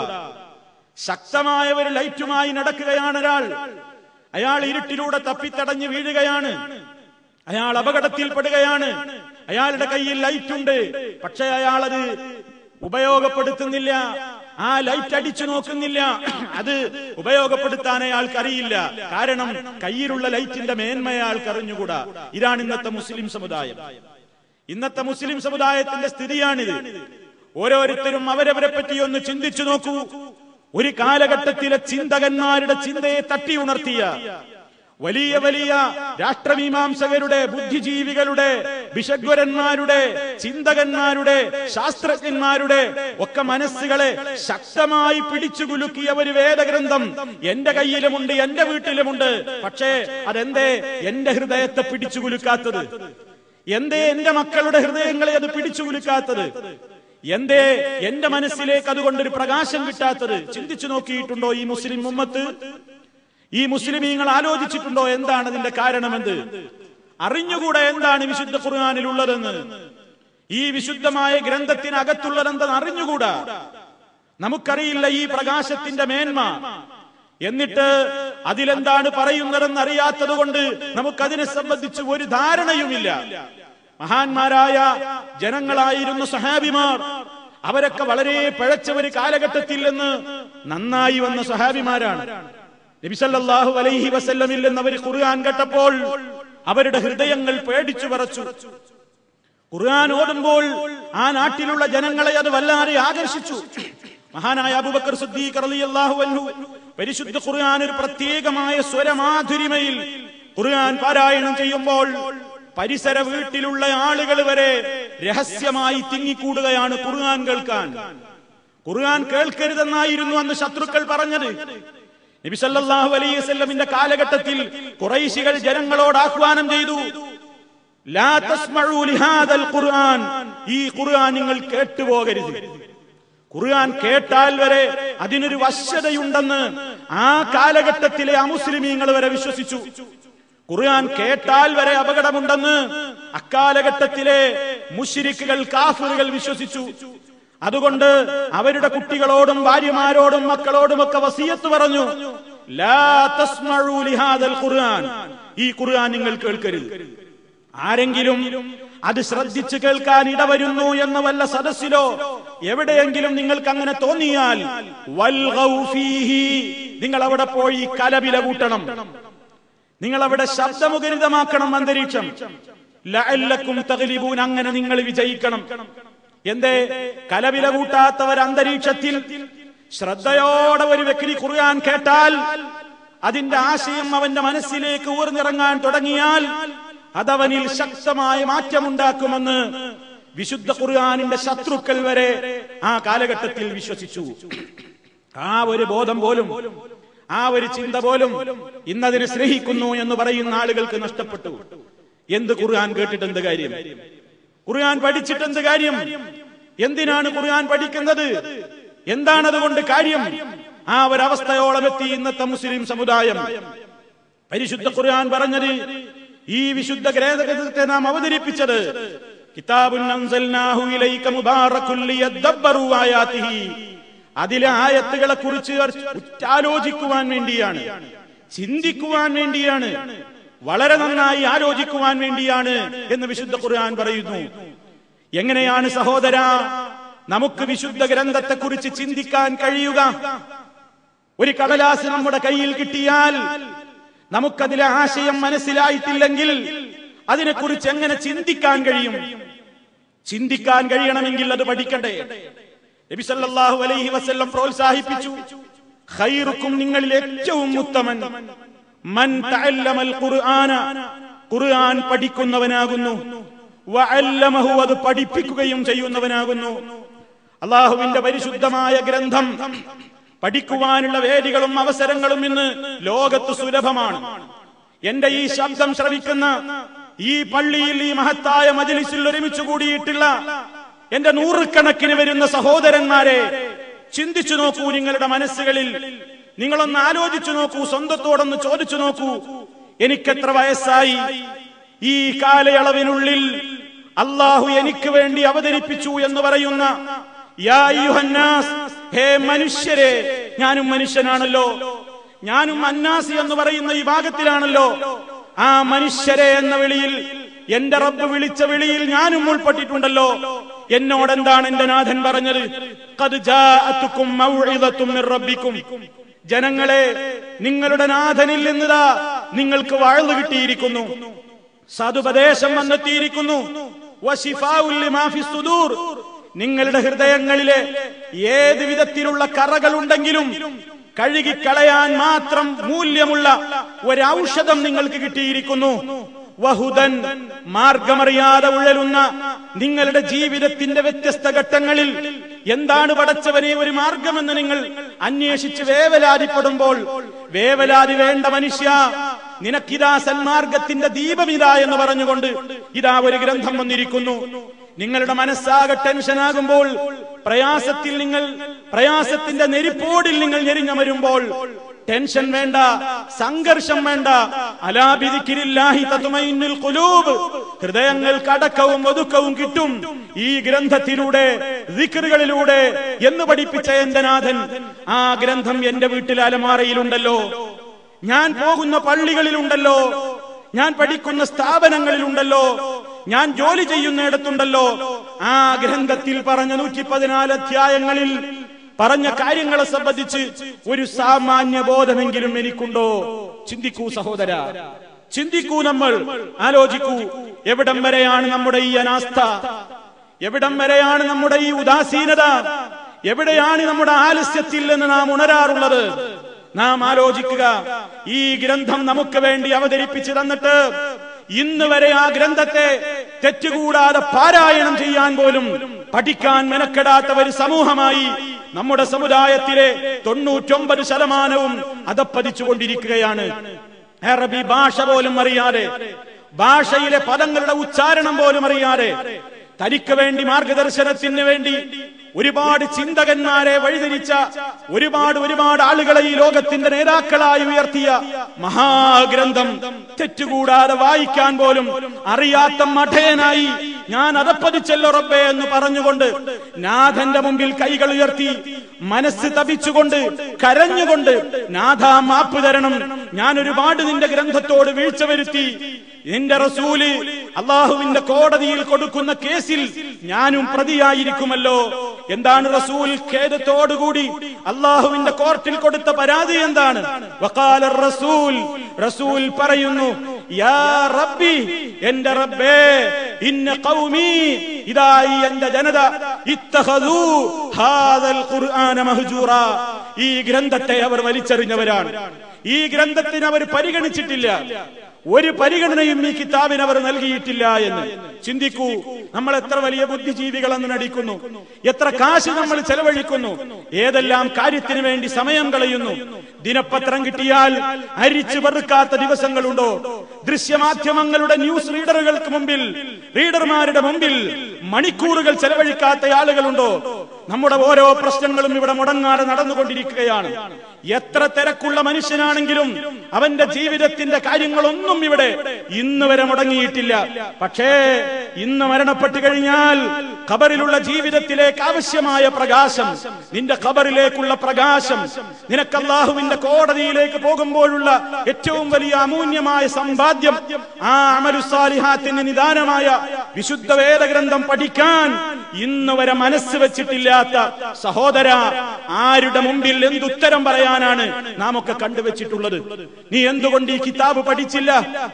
ശക്തമായ ഒരു ലൈറ്റുമായി നടക്കുകയാണ് ഒരാൾ. അയാൾ ഇരുട്ടിലൂടെ തപ്പിത്തടഞ്ഞ് വീഴുകയാണ്. അയാൾ അപകടത്തിൽപ്പെടുകയാണ്. അയാളുടെ കയ്യിൽ ലൈറ്റുണ്ട്, പക്ഷേ അയാൾ അത് ഉപയോഗപ്പെടുത്തുന്നില്ല. ആ ലൈറ്റ് അടിച്ചു നോക്കുന്നില്ല. അത് ഉപയോഗപ്പെടുത്താൻ അയാൾക്കറിയില്ല. കാരണം കയ്യിലുള്ള ലൈറ്റിന്റെ മേന്മയെ അയാൾക്ക് അറിഞ്ഞുകൂടാ. ഇതാണ് ഇന്നത്തെ മുസ്ലിം സമുദായം. ഇന്നത്തെ മുസ്ലിം സമുദായത്തിന്റെ സ്ഥിതിയാണിത്. ഓരോരുത്തരും അവരവരെ പറ്റി ഒന്ന് ചിന്തിച്ചു നോക്കൂ. ഒരു കാലഘട്ടത്തിലെ ചിന്തകന്മാരുടെ ചിന്തയെ തട്ടി ഉണർത്തിയ വലിയ വലിയ രാഷ്ട്രമീമാംസകരുടെ, ബുദ്ധിജീവികളുടെ, വിശഗ്വരന്മാരുടെ, ചിന്തകന്മാരുടെ, ശാസ്ത്രജ്ഞന്മാരുടെ ഒക്കെ മനസ്സുകളെ ശക്തമായി പിടിച്ചുകുലുക്കിയ ഒരു വേദഗ്രന്ഥം എന്റെ കയ്യിലുമുണ്ട്, എന്റെ വീട്ടിലുമുണ്ട്. പക്ഷേ അതെന്തേ എന്റെ ഹൃദയത്തെ പിടിച്ചുകുലുക്കാത്തത്? എന്തേ എന്റെ മക്കളുടെ ഹൃദയങ്ങളെ അത് പിടിച്ചുകുലുക്കാത്തത്? എന്തേ എന്റെ മനസ്സിലേക്ക് അതുകൊണ്ടൊരു പ്രകാശം കിട്ടാത്തത്? ചിന്തിച്ചു നോക്കിയിട്ടുണ്ടോ ഈ മുസ്ലിം ഉമ്മത്ത്? ഈ മുസ്ലിമീങ്ങൾ ആലോചിച്ചിട്ടുണ്ടോ എന്താണ് അതിന്റെ കാരണമെന്ന്? അറിഞ്ഞുകൂടെ എന്താണ് വിശുദ്ധ ഖുർആനിൽ ഉള്ളതെന്ന്? ഈ വിശുദ്ധമായ ഗ്രന്ഥത്തിനകത്തുള്ളതെന്തെന്ന് അറിഞ്ഞുകൂടാ. നമുക്കറിയില്ല ഈ പ്രകാശത്തിന്റെ മേന്മ. എന്നിട്ട് അതിലെന്താണ് പറയുന്നതെന്ന് അറിയാത്തത് കൊണ്ട് നമുക്കതിനെ സംബന്ധിച്ച് ഒരു ധാരണയുമില്ല. മഹാന്മാരായ ജനങ്ങളായിരുന്ന സഹാബിമാർ, അവരൊക്കെ വളരെ പിഴച്ച ഒരു കാലഘട്ടത്തിൽ നിന്ന് നന്നായി വന്ന സഹാബിമാരാണ്. നബി സല്ലല്ലാഹു അലൈഹി വസല്ലമിൽ നിന്ന് അവർ ഖുർആൻ കേട്ടപ്പോൾ അവരുടെ ഹൃദയങ്ങൾ പേടിച്ചു വിറച്ചു. ഖുർആൻ ഓടുമ്പോൾ ആ നാട്ടിലുള്ള ജനങ്ങളെ അത് വല്ലാതെ ആകർഷിച്ചു. മഹാനായ അബൂബക്കർ സിദ്ദീഖ് റളിയല്ലാഹു അൻഹു പരിശുദ്ധ ഖുർആൻ ഒരു പ്രത്യേകമായ സ്വരമാധുരിമയിൽ ഖുർആൻ പാരായണം ചെയ്യുമ്പോൾ പരിസര വീട്ടിലുള്ള ആളുകൾ വരെ രഹസ്യമായി തിങ്ങിക്കൂടുകയാണ് ഖുർആൻ കേൾക്കാൻ. ഖുർആൻ കേൾക്കരുതെന്നായിരുന്നു അന്ന് ശത്രുക്കൾ പറഞ്ഞത്. നബി സല്ലല്ലാഹു അലൈഹി വസല്ലമിന്റെ കാലഘട്ടത്തിൽ ഖുറൈശികൾ ജനങ്ങളോട് ആഹ്വാനം ചെയ്തു, ലാ തസ്മഉ ലിഹാദൽ ഖുർആൻ, ഈ ഖുർആൻ നിങ്ങൾ കേട്ടുപോകരുത്. ഖുർആൻ കേട്ടാൽ വരെ അതിനൊരു വശ്യതയുണ്ടെന്ന് ആ കാലഘട്ടത്തിലെ അമുസ്ലിമീങ്ങൾ വരെ വിശ്വസിച്ചു. ഖുർആൻ കേട്ടാൽ വരെ അപകടമുണ്ടെന്ന് അക്കാലഘട്ടത്തിലെ മുശ്രിക്കുകൾ, കാഫിറുകൾ വിശ്വസിച്ചു. അതുകൊണ്ട് അവരുടെ കുട്ടികളോടും ഭാര്യമാരോടും മക്കളോടും ഒക്കെ വസിയത്ത് പറഞ്ഞു, ലാ തസ്മഉ ലിഹാദൽ ഖുർആൻ, ഈ ഖുർആൻ നിങ്ങൾ കേൾക്കരുത്. ആരെങ്കിലും അത് ശ്രദ്ധിച്ച് കേൾക്കാൻ ഇടവരുന്നു എന്ന വല്ല സദസ്സിലോ എവിടെയെങ്കിലും നിങ്ങൾക്ക് അങ്ങനെ തോന്നിയാൽ വൽഗൗ ഫീഹി, നിങ്ങൾ അവിടെ പോയി കലപില കൂട്ടണം, നിങ്ങൾ അവിടെ ശബ്ദമുഖരിതമാക്കണം അന്തരീക്ഷം. ലഅല്ലക്കും തഗ്ലിബൂൻ, അങ്ങനെ നിങ്ങൾ വിജയിക്കണം. എന്തേ? കലവില കൂട്ടാത്തവർ അന്തരീക്ഷത്തിൽ ശ്രദ്ധയോടെ ഒരു വ്യക്തി ഖുർആൻ കേട്ടാൽ അതിന്റെ ആശയം അവന്റെ മനസ്സിലേക്ക് ഊർന്നിറങ്ങാൻ തുടങ്ങിയാൽ അതവനിൽ ശക്തമായ മാറ്റമുണ്ടാക്കുമെന്ന് വിശുദ്ധ ഖുർആനിന്റെ ശത്രുക്കൾ വരെ ആ കാലഘട്ടത്തിൽ വിശ്വസിച്ചു. ആ ഒരു ബോധം പോലും, ആ ഒരു ചിന്ത പോലും ഇന്നതിനെ സ്നേഹിക്കുന്നു എന്ന് പറയുന്ന ആളുകൾക്ക് നഷ്ടപ്പെട്ടു. എന്ത് ഖുർആൻ കേട്ടിട്ട് എന്ത് കാര്യം? ഖുർആൻ പഠിച്ചിട്ട് എന്ത് കാര്യം? എന്തിനാണ് ഖുർആൻ പഠിക്കുന്നത്? എന്താണ് അതുകൊണ്ട് കാര്യം? ആ ഒരവസ്ഥയോളം എത്തി ഇന്നത്തെ മുസ്ലിം സമുദായം. പരിശുദ്ധ ഖുർആൻ പറഞ്ഞത്, ഈ വിശുദ്ധ ഗ്രന്ഥത്തെ നാം അവതരിപ്പിച്ചത് കിതാബുൻ അൻസൽനാഹു ഇലൈക മുബാറകുൽ ലിയദബ്ബറു ആയാതിഹി, അതിലെ ആയത്തുകളെ കുറിച്ച് ഉറ്റാലോചിക്കുവാൻ വേണ്ടിയാണ്, ചിന്തിക്കുവാൻ വേണ്ടിയാണ്, വളരെ നന്നായി ആലോചിക്കുവാൻ വേണ്ടിയാണ് എന്ന് വിശുദ്ധ ഖുർആൻ പറയുന്നു. എങ്ങനെയാണ് സഹോദര നമുക്ക് വിശുദ്ധ ഗ്രന്ഥത്തെ കുറിച്ച് ചിന്തിക്കാൻ കഴിയുക? ഒരു കടലാസ് നമ്മുടെ കയ്യിൽ കിട്ടിയാൽ നമുക്കതിലെ ആശയം മനസ്സിലായിട്ടില്ലെങ്കിൽ അതിനെക്കുറിച്ച് എങ്ങനെ ചിന്തിക്കാൻ കഴിയും? ചിന്തിക്കാൻ കഴിയണമെങ്കിൽ അത് പഠിക്കണ്ടേ? നബി സല്ലല്ലാഹു അലൈഹി വസല്ലം പ്രോത്സാഹിപ്പിച്ചു, ഖൈറുക്കും, നിങ്ങളിൽ ഏറ്റവും ഉത്തമൻ, മൻ തഅല്ലമൽ ഖുർആന, ഖുർആൻ പഠിക്കുന്നവനാകുന്നു, വഅല്ലമഹു, അത് പഠിപ്പിക്കുകയും ചെയ്യുന്നവനാകുന്നു. അല്ലാഹുവിന്റെ പരിശുദ്ധമായ ഗ്രന്ഥം പഠിക്കുവാനുള്ള വേദികളും അവസരങ്ങളും ഇന്ന് ലോകത്ത് സുലഭമാണ്. എന്റെ ഈ ശബ്ദം ശ്രവിക്കുന്ന ഈ പള്ളിയിൽ, ഈ മഹത്തായ മജ്ലിസിൽ ഒരുമിച്ച് കൂടിയിട്ടുള്ള എന്റെ നൂറുകണക്കിന് വരുന്ന സഹോദരന്മാരെ, ചിന്തിച്ചു നോക്കൂ. നിങ്ങളുടെ മനസ്സുകളിൽ നിങ്ങളൊന്ന് ആലോചിച്ചു നോക്കൂ, സ്വന്തത്തോടൊന്ന് ചോദിച്ചു നോക്കൂ, എനിക്കെത്ര വയസ്സായി? ഈ കാലയളവിനുള്ളിൽ അള്ളാഹു എനിക്ക് വേണ്ടി അവതരിപ്പിച്ചു എന്ന് പറയുന്ന യാ അയ്യുഹന്നാസ്, ഹേ മനുഷ്യരെ, ഞാനും മനുഷ്യനാണല്ലോ, ഞാനും അന്നാസി എന്ന് പറയുന്ന ഈ ഭാഗത്തിലാണല്ലോ. ആ മനുഷ്യരെ എന്ന വിളിയിൽ, എന്റെ റബ്ബ് വിളിച്ച വിളിയിൽ ഞാനും ഉൾപ്പെട്ടിട്ടുണ്ടല്ലോ. എന്നോട് എന്താണ് എന്റെ നാഥൻ പറഞ്ഞത്? ഖദ് ജാഅതുകും മൗഇദത്തും മിർ റബ്ബിക്കും, ജനങ്ങളെ നിങ്ങളുടെ നാഥനിൽ നിന്നിതാ നിങ്ങൾക്ക് വഅദ് കിട്ടിയിരിക്കുന്നു, സതുപദേശം വന്നെത്തിയിരിക്കുന്നു. വശിഫാഉൽ ലിമാ ഫിസ് സുദൂർ, നിങ്ങളുടെ ഹൃദയങ്ങളിലെ ഏത് വിധത്തിലുള്ള കറകൾ ഉണ്ടെങ്കിലും കഴുകിക്കളയാൻ മാത്രം മൂല്യമുള്ള ഒരു ഔഷധം നിങ്ങൾക്ക് കിട്ടിയിരിക്കുന്നു. വഹുദൻ, മാർഗമറിയാതെ ഉഴലുന്ന നിങ്ങളുടെ ജീവിതത്തിന്റെ വ്യത്യസ്ത ഘട്ടങ്ങളിൽ എന്താണ് പടച്ചവനെ ഒരു മാർഗമെന്ന് നിങ്ങൾ അന്വേഷിച്ച് വേവലാതിപ്പെടുമ്പോൾ, വേവലാതി വേണ്ട മനുഷ്യ, നിനക്കിതാ സന്മാർഗത്തിന്റെ ദീപമിതാ എന്ന് പറഞ്ഞുകൊണ്ട് ഇതാ ഒരു ഗ്രന്ഥം വന്നിരിക്കുന്നു. നിങ്ങളുടെ മനസ്സാകെ ടെൻഷനാകുമ്പോൾ, പ്രയാസത്തിൽ നിങ്ങൾ പ്രയാസത്തിന്റെ നെരിപ്പോടിൽ നിങ്ങൾ ഞെരിഞ്ഞമരുമ്പോൾ ടെൻഷൻ വേണ്ട, സംഘർഷം വേണ്ട. അലാ ബിദിക്രില്ലാഹി തത്മഇന്നുൽ ഖുലൂബ്, ഹൃദയങ്ങൾക്ക് അടക്കവും ഒതുക്കവും കിട്ടും ഈ ഗ്രന്ഥത്തിലൂടെ, ദിക്റുകളിലൂടെ എന്ന് പഠിപ്പിച്ച എന്റെ നാഥൻ. ആ ഗ്രന്ഥം എന്റെ വീട്ടിൽ അലമാറയിലുണ്ടല്ലോ, ഞാൻ പോകുന്ന പള്ളികളിലുണ്ടല്ലോ, ഞാൻ പഠിക്കുന്ന സ്ഥാപനങ്ങളിലുണ്ടല്ലോ, ഞാൻ ജോലി ചെയ്യുന്നിടത്തുണ്ടല്ലോ. ആ ഗ്രന്ഥത്തിൽ പറഞ്ഞ നൂറ്റി പതിനാല് അധ്യായങ്ങളിൽ പറഞ്ഞ കാര്യങ്ങളെ സംബന്ധിച്ച് ഒരു സാമാന്യ ബോധമെങ്കിലും എനിക്കുണ്ടോ? ചിന്തിക്കൂ സഹോദര, ചിന്തിക്കൂ. നമ്മൾ ആലോചിക്കൂ, എവിടം വരെയാണ് നമ്മുടെ ഈ അനാസ്ഥ? എവിടം വരെയാണ് നമ്മുടെ ഈ ഉദാസീനത? എവിടെയാണ് നമ്മുടെ ആലസ്യത്തിൽ നിന്ന് നാം ഉണരാറുള്ളത്? നാം ആലോചിക്കുക. ഈ ഗ്രന്ഥം നമുക്ക് വേണ്ടി അവതരിപ്പിച്ചു തന്നിട്ട് ഇന്ന് വരെ ആ ഗ്രന്ഥത്തെ തെറ്റുകൂടാതെ പാരായണം ചെയ്യാൻ പോലും പഠിക്കാൻ മെനക്കെടാത്ത ഒരു സമൂഹമായി നമ്മുടെ സമുദായത്തിലെ തൊണ്ണൂറ്റൊമ്പത് ശതമാനവും അധപ്പതിച്ചുകൊണ്ടിരിക്കുകയാണ്. അറബി ഭാഷ പോലും അറിയാതെ, ഭാഷയിലെ പദങ്ങളുടെ ഉച്ചാരണം പോലും അറിയാതെ, തനിക്ക് വേണ്ടി മാർഗദർശനത്തിന് വേണ്ടി ഒരുപാട് ചിന്തകന്മാരെ വഴിതിരിച്ച ഒരുപാട് ഒരുപാട് ആളുകളെ ഈ ലോകത്തിന്റെ നേതാക്കളായി ഉയർത്തിയ മഹാഗ്രന്ഥം തെറ്റുകൂടാതെ വായിക്കാൻ പോലും അറിയാത്ത മഠയനായി ഞാൻ അധപ്പതിച്ചല്ലോ റബ്ബേ എന്ന് പറഞ്ഞുകൊണ്ട് നാഥന്റെ മുമ്പിൽ കൈകൾ ഉയർത്തി മനസ്സ് തപിച്ചുകൊണ്ട് കരഞ്ഞുകൊണ്ട്, നാഥാ മാപ്പ് തരണം, ഞാൻ ഒരുപാട് നിന്റെ ഗ്രന്ഥത്തോട് വീഴ്ച വരുത്തി, നിന്റെ റസൂല് അള്ളാഹുവിന്റെ കോടതിയിൽ കൊടുക്കുന്ന കേസിൽ ഞാനും പ്രതിയായിരിക്കുമല്ലോ. എന്താണ് റസൂൽ ഖേദത്തോടുകൂടി അള്ളാഹുവിന്റെ കോർട്ടിൽ കൊടുത്ത പരാതി എന്താണ്? വഖാല റസൂൽ, റസൂൽ പറയുന്നു, യാ റബ്ബി, എന്റെ റബ്ബേ, ഇന്ന ഖൗമി, ഇദാ എന്റെ ജനത, ഇത്തഖദൂ ഹാദൽ ഖുർആന മഹ്ജൂറാ, ഈ ഗ്രന്ഥത്തെ അവർ വലിച്ചെറിഞ്ഞവരാണ്, ഈ ഗ്രന്ഥത്തിന് അവർ പരിഗണിച്ചിട്ടില്ല, ഒരു പരിഗണനയും ഈ കിതാബിന് അവർ നൽകിയിട്ടില്ല എന്ന്. ചിന്തിക്കൂ, നമ്മൾ എത്ര വലിയ ബുദ്ധിജീവികളെന്ന് നടിക്കുന്നു, എത്ര കാശ് നമ്മൾ ചെലവഴിക്കുന്നു, ഏതെല്ലാം കാര്യത്തിന് വേണ്ടി സമയം കളയുന്നു. ദിനപത്രം കിട്ടിയാൽ അരിച്ചു വെറുക്കാത്ത ദിവസങ്ങളുണ്ടോ? ദൃശ്യമാധ്യമങ്ങളുടെ ന്യൂസ് റീഡറുകൾക്ക് മുമ്പിൽ, റീഡർമാരുടെ മുമ്പിൽ മണിക്കൂറുകൾ ചെലവഴിക്കാത്ത ആളുകളുണ്ടോ? നമ്മുടെ ഓരോ പ്രശ്നങ്ങളും ഇവിടെ മുടങ്ങാതെ നടന്നുകൊണ്ടിരിക്കുകയാണ്. എത്ര തിരക്കുള്ള മനുഷ്യനാണെങ്കിലും അവന്റെ ജീവിതത്തിന്റെ കാര്യങ്ങളൊന്നും ഇവിടെ ഇന്ന് വരെ മുടങ്ങിയിട്ടില്ല. പക്ഷേ ഇന്ന് മരണപ്പെട്ടു കഴിഞ്ഞാൽ ഖബറിലുള്ള ജീവിതത്തിലേക്ക് ആവശ്യമായ പ്രകാശം, നിന്റെ ഖബറിലേക്കുള്ള പ്രകാശം, നിനക്ക് അല്ലാഹുവിന്റെ കോടതിയിലേക്ക് പോകുമ്പോഴുള്ള ഏറ്റവും വലിയ അമൂല്യമായ സമ്പാദ്യം, ആ അമലുസ്സാലിഹാത്തിന് നിദാനമായ വിശുദ്ധ വേദഗ്രന്ഥം പഠിക്കാൻ ഇന്ന് വരെ മനസ്സ് വെച്ചിട്ടില്ലാത്ത സഹോദര, ആരുടെ മുമ്പിൽ എന്തുത്തരം പറയാനാണ് നാം ഒക്കെ കണ്ടുവച്ചിട്ടുള്ളത്? നീ എന്തുകൊണ്ട് ഈ കിതാബ് പഠിച്ചില്ല?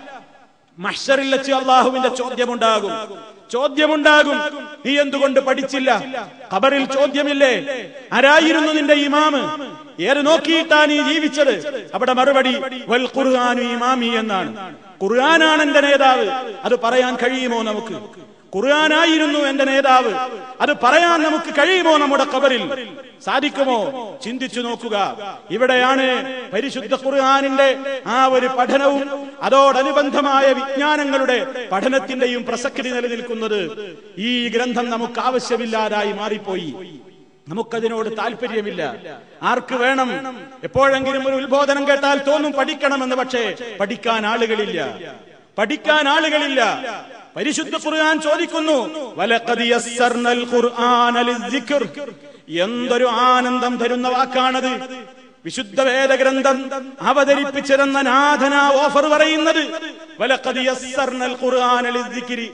മഹ്ശറിൽ വെച്ച് അള്ളാഹുവിന്റെ ചോദ്യമുണ്ടാകും, ചോദ്യമുണ്ടാകും. നീ എന്തുകൊണ്ട് പഠിച്ചില്ല? ഖബറിൽ ചോദ്യമില്ലേ? ആരായിരുന്നു നിന്റെ ഇമാമ്? ഏറെ നോക്കിയിട്ടാ നീ ജീവിച്ചത്? അവിടെ മറുപടി വൽ ഖുർആനു ഇമാമി എന്നാണ്. ഖുർആനാണ് എന്റെ നേതാവ്. അത് പറയാൻ കഴിയുമോ നമുക്ക്? ഖുർആനായിരുന്നു എന്റെ നേതാവ്, അത് പറയാൻ നമുക്ക് കഴിയുമോ? നമ്മുടെ ഖബറിൽ സാധിക്കുമോ? ചിന്തിച്ചു നോക്കുക. ഇവിടെയാണ് പരിശുദ്ധ ഖുർആനിന്റെ ആ ഒരു പഠനവും അതോടനുബന്ധമായ വിജ്ഞാനങ്ങളുടെ പഠനത്തിന്റെയും പ്രസക്തി നിലനിൽക്കുന്നത്. ഈ ഗ്രന്ഥം നമുക്ക് ആവശ്യമില്ലാതായി മാറിപ്പോയി, നമുക്കതിനോട് താല്പര്യമില്ല. ആർക്ക് വേണം? എപ്പോഴെങ്കിലും ഒരു ഉത്ബോധനം കേട്ടാൽ തോന്നും പഠിക്കണമെന്ന്. പക്ഷേ പഠിക്കാൻ ആളുകളില്ല, പഠിക്കാൻ ആളുകളില്ല. പരിശുദ്ധ ഖുർആൻ ചോദിക്കുന്നു, വലഖദ് യസ്സർനൽ ഖുർആന ലിസ്സിക്ർ. എന്തൊരു ആനന്ദം തരുന്ന വാക്കാണത്! വിശുദ്ധ വേദഗ്രന്ഥം അവതരിപ്പിച്ചിരുന്ന നാഥന ഓഫർ പറയുന്നത് വലഖദ് യസ്സർനൽ ഖുർആന ലിസ്സിക്രി.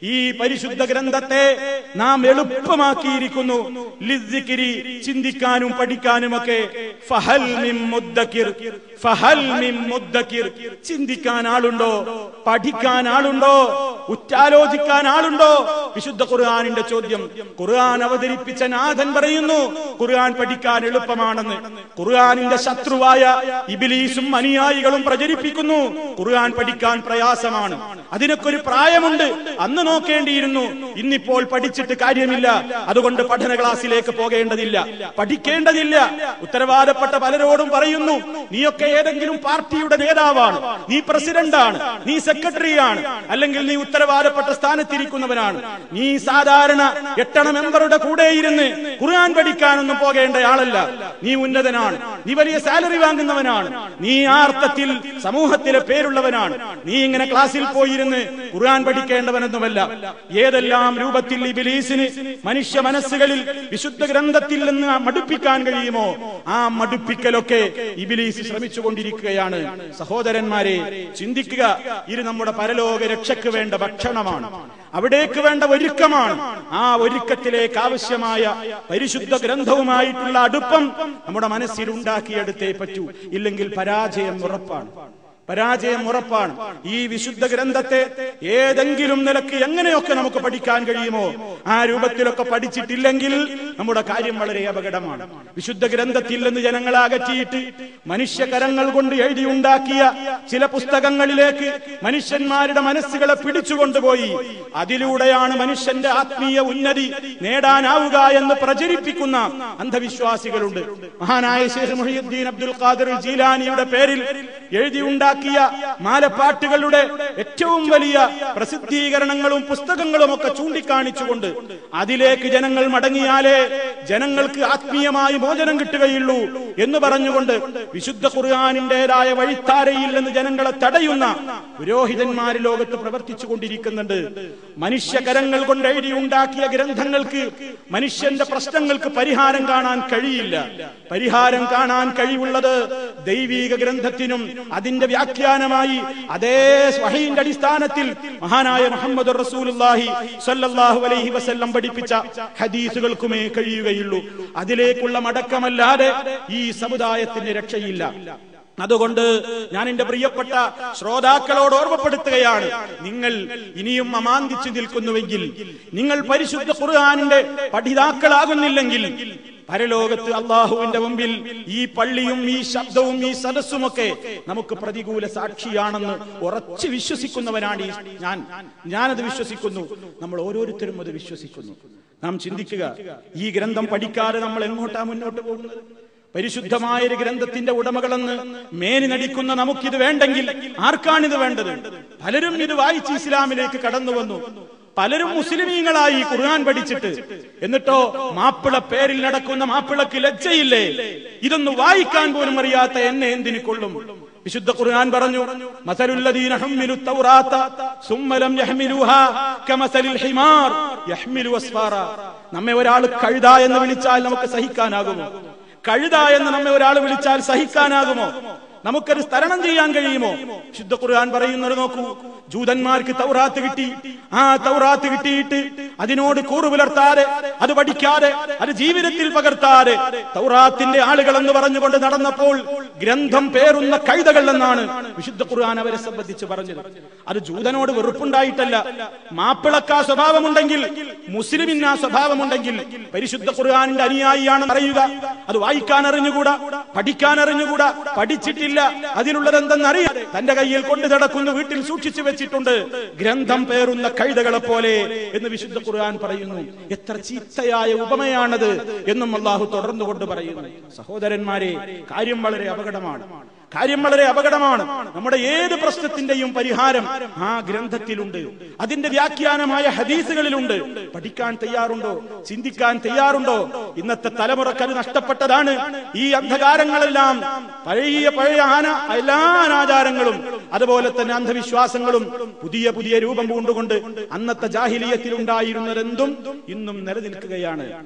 ഈ പരിശുദ്ധ ഗ്രന്ഥത്തെ നാം എളുപ്പമാക്കിയിരിക്കുന്നു. ലിദ്ദിക്രി, ചിന്തിക്കാനും പഠിക്കാനുമൊക്കെ. ഫഹൽ മിൻ മുദ്ദക്കിർ, ഫഹൽ മിൻ മുദ്ദക്കിർ, ചിന്തിക്കാൻ ആളുണ്ടോ, പഠിക്കാൻ ആളുണ്ടോ, ഉറ്റാലോചിക്കാൻ ആളുണ്ടോ? വിശുദ്ധ ഖുർആനിന്റെ ചോദ്യം. ഖുർആൻ അവതരിപ്പിച്ച നാഥൻ പറയുന്നു ഖുർആൻ പഠിക്കാൻ എളുപ്പമാണെന്ന്. ഖുർആനിന്റെ ശത്രുവായ ഇബ്ലീസും അനുയായികളും പ്രചരിപ്പിക്കുന്നു ഖുർആൻ പഠിക്കാൻ പ്രയാസമാണ്, അതിനൊക്കെ ഒരു പ്രായമുണ്ട്, അന്ന് നോക്കേണ്ടിയിരുന്നു, ഇന്നിപ്പോൾ പഠിച്ചിട്ട് കാര്യമില്ല, അതുകൊണ്ട് പഠന ക്ലാസ്സിലേക്ക് പോകേണ്ടതില്ല, പഠിക്കേണ്ടതില്ല. ഉത്തരവാദപ്പെട്ട പലരോടും പറയുന്നു, നീയൊക്കെ ഏതെങ്കിലും പാർട്ടിയുടെ നേതാവാണ്, നീ പ്രസിഡന്റാണ്, നീ സെക്രട്ടറിയാണ്, അല്ലെങ്കിൽ നീ ഉത്തരവാദപ്പെട്ട സ്ഥാനത്തിരിക്കുന്നവനാണ്, നീ സാധാരണ എട്ടണ മെമ്പറുടെ കൂടെ ഇരുന്ന് ഖുർആൻ പഠിക്കാനൊന്നും പോകേണ്ട ആളല്ല, നീ ഉന്നതനാണ്, നീ വലിയ സാലറി വാങ്ങുന്നവനാണ്, നീ ആ അർത്ഥത്തിൽ സമൂഹത്തിലെ പേരുള്ളവനാണ്, നീ ഇങ്ങനെ ക്ലാസ്സിൽ പോയിരുന്ന് ഖുർആൻ പഠിക്കേണ്ടവനൊന്നുമല്ല. ഏതെല്ലാം രൂപത്തിൽ ഇബ്ലീസിന് മനുഷ്യ മനസ്സുകളിൽ വിശുദ്ധ ഗ്രന്ഥത്തിൽ നിന്ന് മടുപ്പിക്കാൻ കഴിയുമോ ആ മടുപ്പിക്കലൊക്കെ ഇബ്ലീസ് ശ്രമിച്ചുകൊണ്ടിരിക്കുകയാണ്. സഹോദരന്മാരെ, ചിന്തിക്കുക. ഇത് നമ്മുടെ പരലോക രക്ഷയ്ക്ക് വേണ്ട ഭക്ഷണമാണ്, അവിടേക്ക് വേണ്ട ഒരുക്കമാണ്. ആ ഒരുക്കത്തിലേക്ക് ആവശ്യമായ പരിശുദ്ധ ഗ്രന്ഥവുമായിട്ടുള്ള അടുപ്പം നമ്മുടെ മനസ്സിൽ ഉണ്ടാക്കിയെടുത്തേ പറ്റൂ, ഇല്ലെങ്കിൽ പരാജയം ഉറപ്പാണ്, പരാജയം ഉറപ്പാണ്. ഈ വിശുദ്ധ ഗ്രന്ഥത്തെ ഏതെങ്കിലും നിലക്ക് എങ്ങനെയൊക്കെ നമുക്ക് പഠിക്കാൻ കഴിയുമോ ആ രൂപത്തിലൊക്കെ പഠിച്ചിട്ടില്ലെങ്കിൽ നമ്മുടെ കാര്യം വളരെ അപകടമാണ്. വിശുദ്ധ ഗ്രന്ഥത്തിൽ നിന്ന് ജനങ്ങളെ അകറ്റിയിട്ട് മനുഷ്യകരങ്ങൾ കൊണ്ട് എഴുതിയുണ്ടാക്കിയ ചില പുസ്തകങ്ങളിലേക്ക് മനുഷ്യന്മാരുടെ മനസ്സുകളെ പിടിച്ചുകൊണ്ടുപോയി അതിലൂടെയാണ് മനുഷ്യന്റെ ആത്മീയ ഉന്നതി നേടാനാവുക എന്ന് പ്രചരിപ്പിക്കുന്ന അന്ധവിശ്വാസികളുണ്ട്. മഹാനായ ശൈഖ് മുഹ്യിദ്ദീൻ അബ്ദുൽ ഖാദിർ ജീലാനിയുടെ പേരിൽ എഴുതിയുണ്ടാക്കിയ മാലപ്പാട്ടുകളുടെ ഏറ്റവും വലിയ പ്രസിദ്ധീകരണങ്ങളും പുസ്തകങ്ങളും ഒക്കെ ചൂണ്ടിക്കാണിച്ചുകൊണ്ട് അതിലേക്ക് ജനങ്ങൾ മടങ്ങിയാലേ ജനങ്ങൾക്ക് ആത്മീയമായി മോചനം കിട്ടുകയുള്ളൂ എന്ന് പറഞ്ഞുകൊണ്ട് വിശുദ്ധ ഖുർആനിന്റേതായ വഴിത്താരയിൽ നിന്ന് ജനങ്ങളെ തടയുന്ന പുരോഹിതന്മാര് ലോകത്ത് പ്രവർത്തിച്ചു കൊണ്ടിരിക്കുന്നുണ്ട്. മനുഷ്യകരങ്ങൾ കൊണ്ട് എഴുതിയുണ്ടാക്കിയ ഗ്രന്ഥങ്ങൾക്ക് മനുഷ്യന്റെ പ്രശ്നങ്ങൾക്ക് പരിഹാരം കാണാൻ കഴിയില്ല. പരിഹാരം കാണാൻ കഴിവുള്ളത് ദൈവീക ഗ്രന്ഥത്തിനും അതിന്റെ വ്യാഖ്യാനമായി അതേ വഹീന്റെ അടിസ്ഥാനത്തിൽ മഹാനായ മുഹമ്മദ് റസൂലുള്ളാഹി സ്വല്ലല്ലാഹു അലൈഹി വസല്ലം പഠിപ്പിച്ച ഹദീസുകൾക്കുമേ കഴിയുകയുള്ളൂ. അതിലേക്കുള്ള മടക്കമല്ലാതെ ഈ സമുദായത്തിന് രക്ഷയില്ല. അതുകൊണ്ട് ഞാൻ എന്റെ പ്രിയപ്പെട്ട ശ്രോതാക്കളോട് ഓർമ്മപ്പെടുത്തുകയാണ്, നിങ്ങൾ ഇനിയും അമാന്തിച്ചു നിൽക്കുന്നുവെങ്കിൽ, നിങ്ങൾ പരിശുദ്ധ ഖുർആനിന്റെ പഠിതാക്കളാകുന്നില്ലെങ്കിൽ പരലോകത്ത് അള്ളാഹുവിന്റെ മുമ്പിൽ ഈ പള്ളിയും ഈ ശബ്ദവും ഈ സദസ്സുമൊക്കെ നമുക്ക് പ്രതികൂല സാക്ഷിയാണെന്ന് ഉറച്ചു വിശ്വസിക്കുന്നവനാണ് ഞാൻ. ഞാനത് വിശ്വസിക്കുന്നു, നമ്മൾ ഓരോരുത്തരും അത് വിശ്വസിക്കുന്നു. നാം ചിന്തിക്കുക, ഈ ഗ്രന്ഥം പഠിക്കാതെ നമ്മൾ എങ്ങോട്ടാ മുന്നോട്ട് പോകുന്നത്? പരിശുദ്ധമായ ഒരു ഗ്രന്ഥത്തിന്റെ ഉടമകളെന്ന് മേനി നടിക്കുന്ന നമുക്കിത് വേണ്ടെങ്കിൽ ആർക്കാണിത് വേണ്ടത്? പലരും ഇത് വായിച്ച് ഇസ്ലാമിലേക്ക് കടന്നു വന്നു, പലരും മുസ്ലിമീങ്ങളായി ഖുർആൻ പഠിച്ചിട്ട്. എന്നിട്ടോ മാപ്പിള പേരിൽ നടക്കുന്ന മാപ്പിളക്ക് ലജ്ജയില്ലേ? ഇതൊന്ന് വായിക്കാൻ പോലും അറിയാത്ത എന്നെ എന്തിനു കൊള്ളും? വിശുദ്ധ ഖുർആൻ പറഞ്ഞു, മസലുല്ലദീന ഹമ്മിലു തൗറാത്ത സുമ്മ ലം യഹ്മിലുഹാ കമസലിൽ ഹിമാർ യഹ്മിലു അസ്ഫാറ. നമ്മെ ഒരാൾ കഴുത എന്ന് വിളിച്ചാൽ നമുക്ക് സഹിക്കാനാകുമോ? കഴുത എന്ന് നമ്മെ ഒരാൾ വിളിച്ചാൽ സഹിക്കാനാകുമോ? നമുക്കത് തരണം ചെയ്യാൻ കഴിയുമോ? ശുദ്ധ ഖുർആൻ പറയുന്നത് നോക്കൂ, ജൂതന്മാർക്ക് തൗറാത്ത് കിട്ടി, ആ തൗറാത്ത് കിട്ടിയിട്ട് അതിനോട് കൂറു പുലർത്താതെ, അത് പഠിക്കാതെ, അത് ജീവിതത്തിൽ പകർത്താതെ തൗറാത്തിന്റെ ആളുകൾ എന്ന് പറഞ്ഞുകൊണ്ട് നടന്നപ്പോൾ ഗ്രന്ഥം പേറുന്ന കഴുതകൾ എന്നാണ് വിശുദ്ധ ഖുർആൻ അവരെ സംബന്ധിച്ച് പറഞ്ഞത്. അത് ജൂതനോട് വെറുപ്പുണ്ടായിട്ടല്ല. മാപ്പിളക്കാ സ്വഭാവമുണ്ടെങ്കിൽ, മുസ്ലിമിന് ആ സ്വഭാവമുണ്ടെങ്കിൽ പരിശുദ്ധ ഖുർആനിന്റെ അനുയായിയാണെന്ന് അറിയുക. അത് വായിക്കാൻ അറിഞ്ഞുകൂടാ, പഠിക്കാൻ അറിഞ്ഞുകൂടാ, പഠിച്ചിട്ടില്ല, അതിലുള്ളത് എന്തെന്നറിയാതെ തന്റെ കയ്യിൽ കൊണ്ടു നടക്കുന്നു, വീട്ടിൽ സൂക്ഷിച്ചു വെച്ചിട്ടുണ്ട്, ഗ്രന്ഥം പേറുന്ന കഴുതകളെ പോലെ എന്ന് വിശുദ്ധ ഖുർആൻ പറയുന്നു. എത്ര ചീത്തയായ ഉപമയാണത് എന്നും അല്ലാഹു തുടർന്നുകൊണ്ട് പറയുന്നു. സഹോദരന്മാരെ, കാര്യം വളരെ അപകടമാണ്, കാര്യം വളരെ അപകടമാണ്. നമ്മുടെ ഏത് പ്രശ്നത്തിന്റെയും പരിഹാരം ആ ഗ്രന്ഥത്തിലുണ്ട്, അതിന്റെ വ്യാഖ്യാനമായ ഹദീസുകളിലുണ്ട്. പഠിക്കാൻ തയ്യാറുണ്ടോ? ചിന്തിക്കാൻ തയ്യാറുണ്ടോ? ഇന്നത്തെ തലമുറക്ക് അത് നഷ്ടപ്പെട്ടതാണ്. ഈ അന്ധകാരങ്ങളെല്ലാം, പഴയ പഴയ ആന എല്ലാ അനാചാരങ്ങളും അതുപോലെ തന്നെ അന്ധവിശ്വാസങ്ങളും പുതിയ പുതിയ രൂപം പൂണ്ടുകൊണ്ട് അന്നത്തെ ജാഹിലിയത്തിൽ ഉണ്ടായിരുന്നതെന്തും ഇന്നും നിലനിൽക്കുകയാണ്.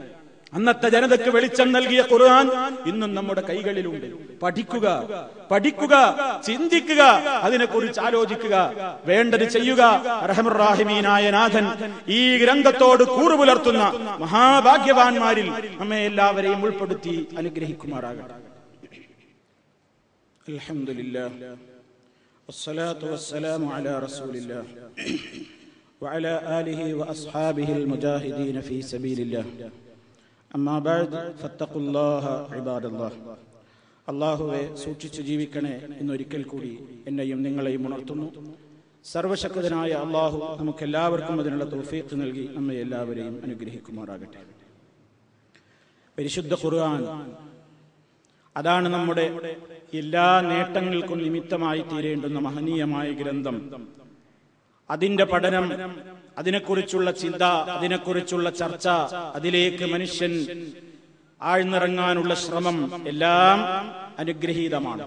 അന്നത്തെ ജനതയ്ക്ക് വെളിച്ചം നൽകിയ ഖുർആൻ ഇന്നും നമ്മുടെ കൈകളിലുണ്ട്. പഠിക്കുക, പഠിക്കുക, ചിന്തിക്കുക, അതിനെക്കുറിച്ച് ആലോചിക്കുക, വേണ്ടത് ചെയ്യുക. അർഹമർ റഹീമീനായ നാഥൻ ഈ ഗ്രന്ഥത്തോട് കൂറുപുലർത്തുന്ന മഹാഭാഗ്യവാന്മാരിൽ നമ്മെ എല്ലാവരെയും ഉൾപ്പെടുത്തി അനുഗ്രഹിക്കുമാറാകട്ടെ. അൽഹംദുലില്ലാഹ് വസ്സലാത്തു വസ്സലാമു അലാ റസൂലില്ലാഹ് വഅലാ ആലിഹി വഅസ്ഹാബിഹിൽ മുജാഹിദീന ഫീ സബീലില്ലാഹ്. അമ്മാ ബഅദ് ഫത്തഖുല്ലാഹ ഇബാദല്ലാഹ്. അല്ലാഹുവേ, സൂക്ഷിച്ചു ജീവിക്കണേ എന്നൊരിക്കൽ കൂടി എന്നെയും നിങ്ങളെയും ഉണർത്തുന്നു. സർവശക്തനായ അല്ലാഹു നമുക്കെല്ലാവർക്കും അതിനുള്ള തൗഫീഖ് നൽകി നമ്മെ എല്ലാവരെയും അനുഗ്രഹിക്കുമാറാകട്ടെ. പരിശുദ്ധ ഖുർആൻ അതാണ് നമ്മുടെ എല്ലാ നേട്ടങ്ങൾക്കും നിമിത്തമായി തീരേണ്ടുന്ന മഹനീയമായ ഗ്രന്ഥം. അതിന്റെ പഠനം, അതിനെക്കുറിച്ചുള്ള ചിന്ത, അതിനെക്കുറിച്ചുള്ള ചർച്ച, അതിലേക്ക് മനുഷ്യൻ ആഴ്ന്നിറങ്ങാനുള്ള ശ്രമം എല്ലാം അനുഗ്രഹീതമാണ്.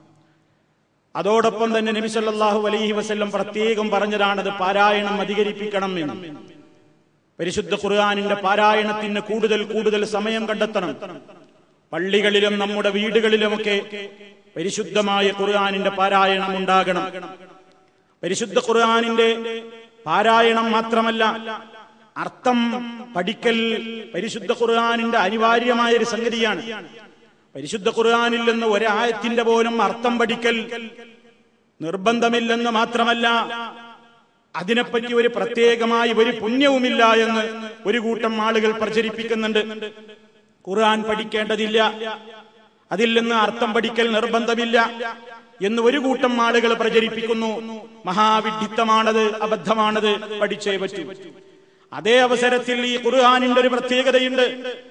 അതോടൊപ്പം തന്നെ നബി സല്ലല്ലാഹു അലൈഹി വസല്ലം പ്രത്യേകം പറഞ്ഞതാണത് പാരായണം അധികരിപ്പിക്കണം എന്ന്. പരിശുദ്ധ ഖുർആനിന്റെ പാരായണത്തിന് കൂടുതൽ കൂടുതൽ സമയം കണ്ടെത്തണം. പള്ളികളിലും നമ്മുടെ വീടുകളിലുമൊക്കെ പരിശുദ്ധമായ ഖുർആനിന്റെ പാരായണം ഉണ്ടാകണം. പരിശുദ്ധ ഖുർആനിന്റെ പാരായണം മാത്രമല്ല, അർത്ഥം പഠിക്കൽ പരിശുദ്ധ ഖുർആനിന്റെ അനിവാര്യമായ ഒരു സംഗതിയാണ്. പരിശുദ്ധ ഖുർആനിൽ നിന്ന് ഒരായത്തിന്റെ പോലും അർത്ഥം പഠിക്കൽ നിർബന്ധമില്ലെന്ന് മാത്രമല്ല, അതിനെപ്പറ്റി ഒരു പ്രത്യേകമായി ഒരു പുണ്യവുമില്ല എന്ന് ഒരു കൂട്ടം ആളുകൾ പ്രചരിപ്പിക്കുന്നുണ്ട്. ഖുർആൻ പഠിക്കേണ്ടതില്ല, അതിൽ നിന്ന് അർത്ഥം പഠിക്കൽ നിർബന്ധമില്ല എന്ന് ഒരു കൂട്ടം ആളുകൾ പ്രചരിപ്പിക്കുന്നു. മഹാവിഡ്ഢിത്തമാണത്, അബദ്ധമാണത്, പഠിച്ചേ പറ്റൂ. അതേ അവസരത്തിൽ ഈ ഖുർആനിന്റെ ഒരു പ്രത്യേകതയുണ്ട്.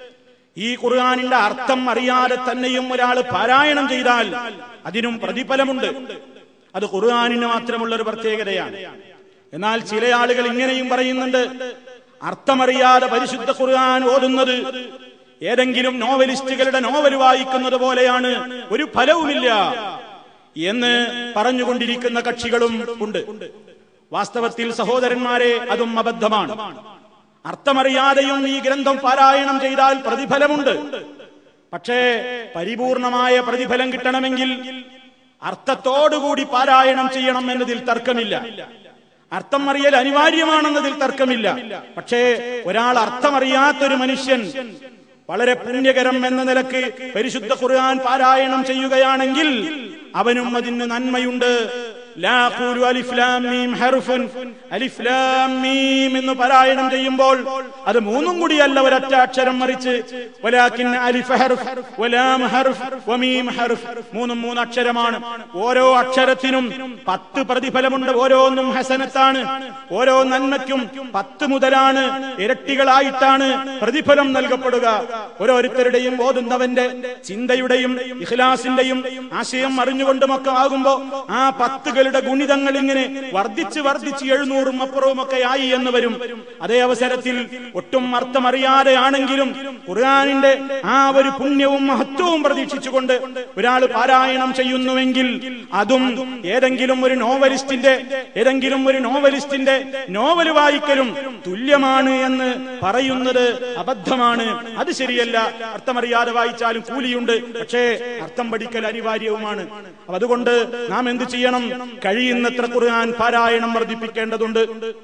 ഈ ഖുർആനിന്റെ അർത്ഥം അറിയാതെ തന്നെയും ഒരാൾ പാരായണം ചെയ്താൽ അതിനും പ്രതിഫലമുണ്ട്. അത് ഖുർആനിന് മാത്രമുള്ള ഒരു പ്രത്യേകതയാണ്. എന്നാൽ ചില ആളുകൾ ഇങ്ങനെയും പറയുന്നുണ്ട്, അർത്ഥമറിയാതെ പരിശുദ്ധ ഖുർആൻ ഓതുന്നത് ഏതെങ്കിലും നോവലിസ്റ്റുകളുടെ നോവൽ വായിക്കുന്നത് പോലെയാണ്, ഒരു ഫലവുമില്ല എന്ന് പറഞ്ഞുകൊണ്ടിരിക്കുന്ന കക്ഷികളും ഉണ്ട്. വാസ്തവത്തിൽ സഹോദരന്മാരെ, അതും അബദ്ധമാണ്. അർത്ഥമറിയാതെയും ഈ ഗ്രന്ഥം പാരായണം ചെയ്താൽ പ്രതിഫലമുണ്ട്. പക്ഷേ പരിപൂർണമായ പ്രതിഫലം കിട്ടണമെങ്കിൽ അർത്ഥത്തോടുകൂടി പാരായണം ചെയ്യണം എന്നതിൽ തർക്കമില്ല. അർത്ഥം അറിയൽ അനിവാര്യമാണെന്നതിൽ തർക്കമില്ല. പക്ഷേ ഒരാൾ അർത്ഥമറിയാത്തൊരു മനുഷ്യൻ വളരെ പുണ്യകരം എന്ന നിലക്ക് പരിശുദ്ധ ഖുർആൻ പാരായണം ചെയ്യുകയാണെങ്കിൽ അവനും അതിന് നന്മയുണ്ട്. ലാ ഖൂലു അലിഫ് ലാം മീം ഹർഫുൻ, അലിഫ് ലാം മീം എന്ന് പാരായണം ചെയ്യുമ്പോൾ അത് മൂന്നും കൂടിയല്ല ഒരൊറ്റ അക്ഷരം, മറിച്ച് വലാകിൻ അലിഫ് ഹർഫ് വലാം ഹർഫ് വമീം ഹർഫ്, മൂന്നും മൂന്ന് അക്ഷരമാണ്. ഓരോ അക്ഷരത്തിനും പത്ത് പ്രതിഫലമുണ്ട്. ഓരോന്നും ഹസനത്താണ്. ഓരോ നന്മയ്ക്കും പത്ത് മുതലാണ്, ഇരട്ടികളായിട്ടാണ് പ്രതിഫലം നൽകപ്പെടുക. ഓരോരുത്തരുടെയും ഓതുന്നവന്റെ ചിന്തയുടെയും ഇഖ്ലാസിന്റെയും ആശയം അറിഞ്ഞുകൊണ്ടുമൊക്കെ ആകുമ്പോ ആ പത്തുകളുടെ ഗുണിതങ്ങൾ ഇങ്ങനെ വർദ്ധിച്ച് വർദ്ധിച്ച് എഴുന്നൂറും അപ്പുറവും ഒക്കെ ആയി എന്ന് വരും. അതേ അവസരത്തിൽ ഒട്ടും അർത്ഥമറിയാതെ ആണെങ്കിലും ഖുർആനിന്റെ ആ ഒരു പുണ്യവും മഹത്വവും പ്രതീക്ഷിച്ചുകൊണ്ട് ഒരാൾ പാരായണം ചെയ്യുന്നുവെങ്കിൽ അതും ഏതെങ്കിലും ഒരു നോവലിസ്റ്റിന്റെ ഏതെങ്കിലും ഒരു നോവലിസ്റ്റിന്റെ നോവൽ വായിക്കലും തുല്യമാണ് എന്ന് പറയുന്നത് അബദ്ധമാണ്. അത് ശരിയല്ല. അർത്ഥമറിയാതെ വായിച്ചാലും കൂലിയുണ്ട്, പക്ഷേ അർത്ഥം പഠിക്കൽ അനിവാര്യവുമാണ്. അതുകൊണ്ട് നാം എന്ത് ചെയ്യണം? കഴിയുന്നത്ര ഖുർആൻ പാരായണം വർദ്ധിപ്പിക്കേണ്ടതുണ്ട്.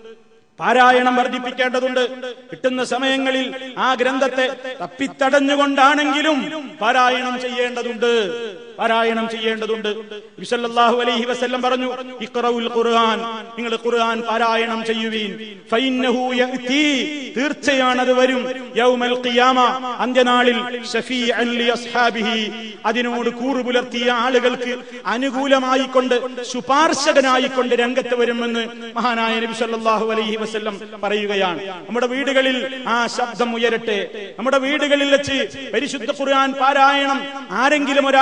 പാരായണം വർദ്ധിപ്പിക്കേണ്ടതുണ്ട്. കിട്ടുന്ന സമയങ്ങളിൽ ആ ഗ്രന്ഥത്തെ തപ്പിത്തടഞ്ഞുകൊണ്ടാണെങ്കിലും പാരായണം ചെയ്യേണ്ടതുണ്ട്. പാരായണം ചെയ്യേണ്ടതുണ്ട്. നബി സല്ലല്ലാഹു അലൈഹി വസല്ലം പറഞ്ഞു, ഇഖ്റഉൽ ഖുർആൻ, നിങ്ങൾ ഖുർആൻ പാരായണം ചെയ്യുവീൻ. ഫഇന്നഹു യഅതി, തീർച്ചയാണ് അത് വരും, യൗമൽ ഖിയാമ, അന്ത്യനാളിൽ, ശഫീഅൻ ലി അസ്ഹാബിഹി, അതിനോട് കൂറുപുലർത്തിയ ആളുകൾക്ക് അനുകൂലമായി കൊണ്ട് ശുപാർശകനായി കൊണ്ട് രംഗത്ത് വരുമെന്ന് മഹാനായ നബി സല്ലല്ലാഹു അലൈഹി വസല്ലം പറയുകയാണ്. നമ്മുടെ വീടുകളിൽ ആ ശബ്ദം ഉയരട്ടെ. നമ്മുടെ വീടുകളിൽ വെച്ച് പരിശുദ്ധ ഖുർആൻ പാരായണം ആരെങ്കിലും ഒരാൾ പാരായണം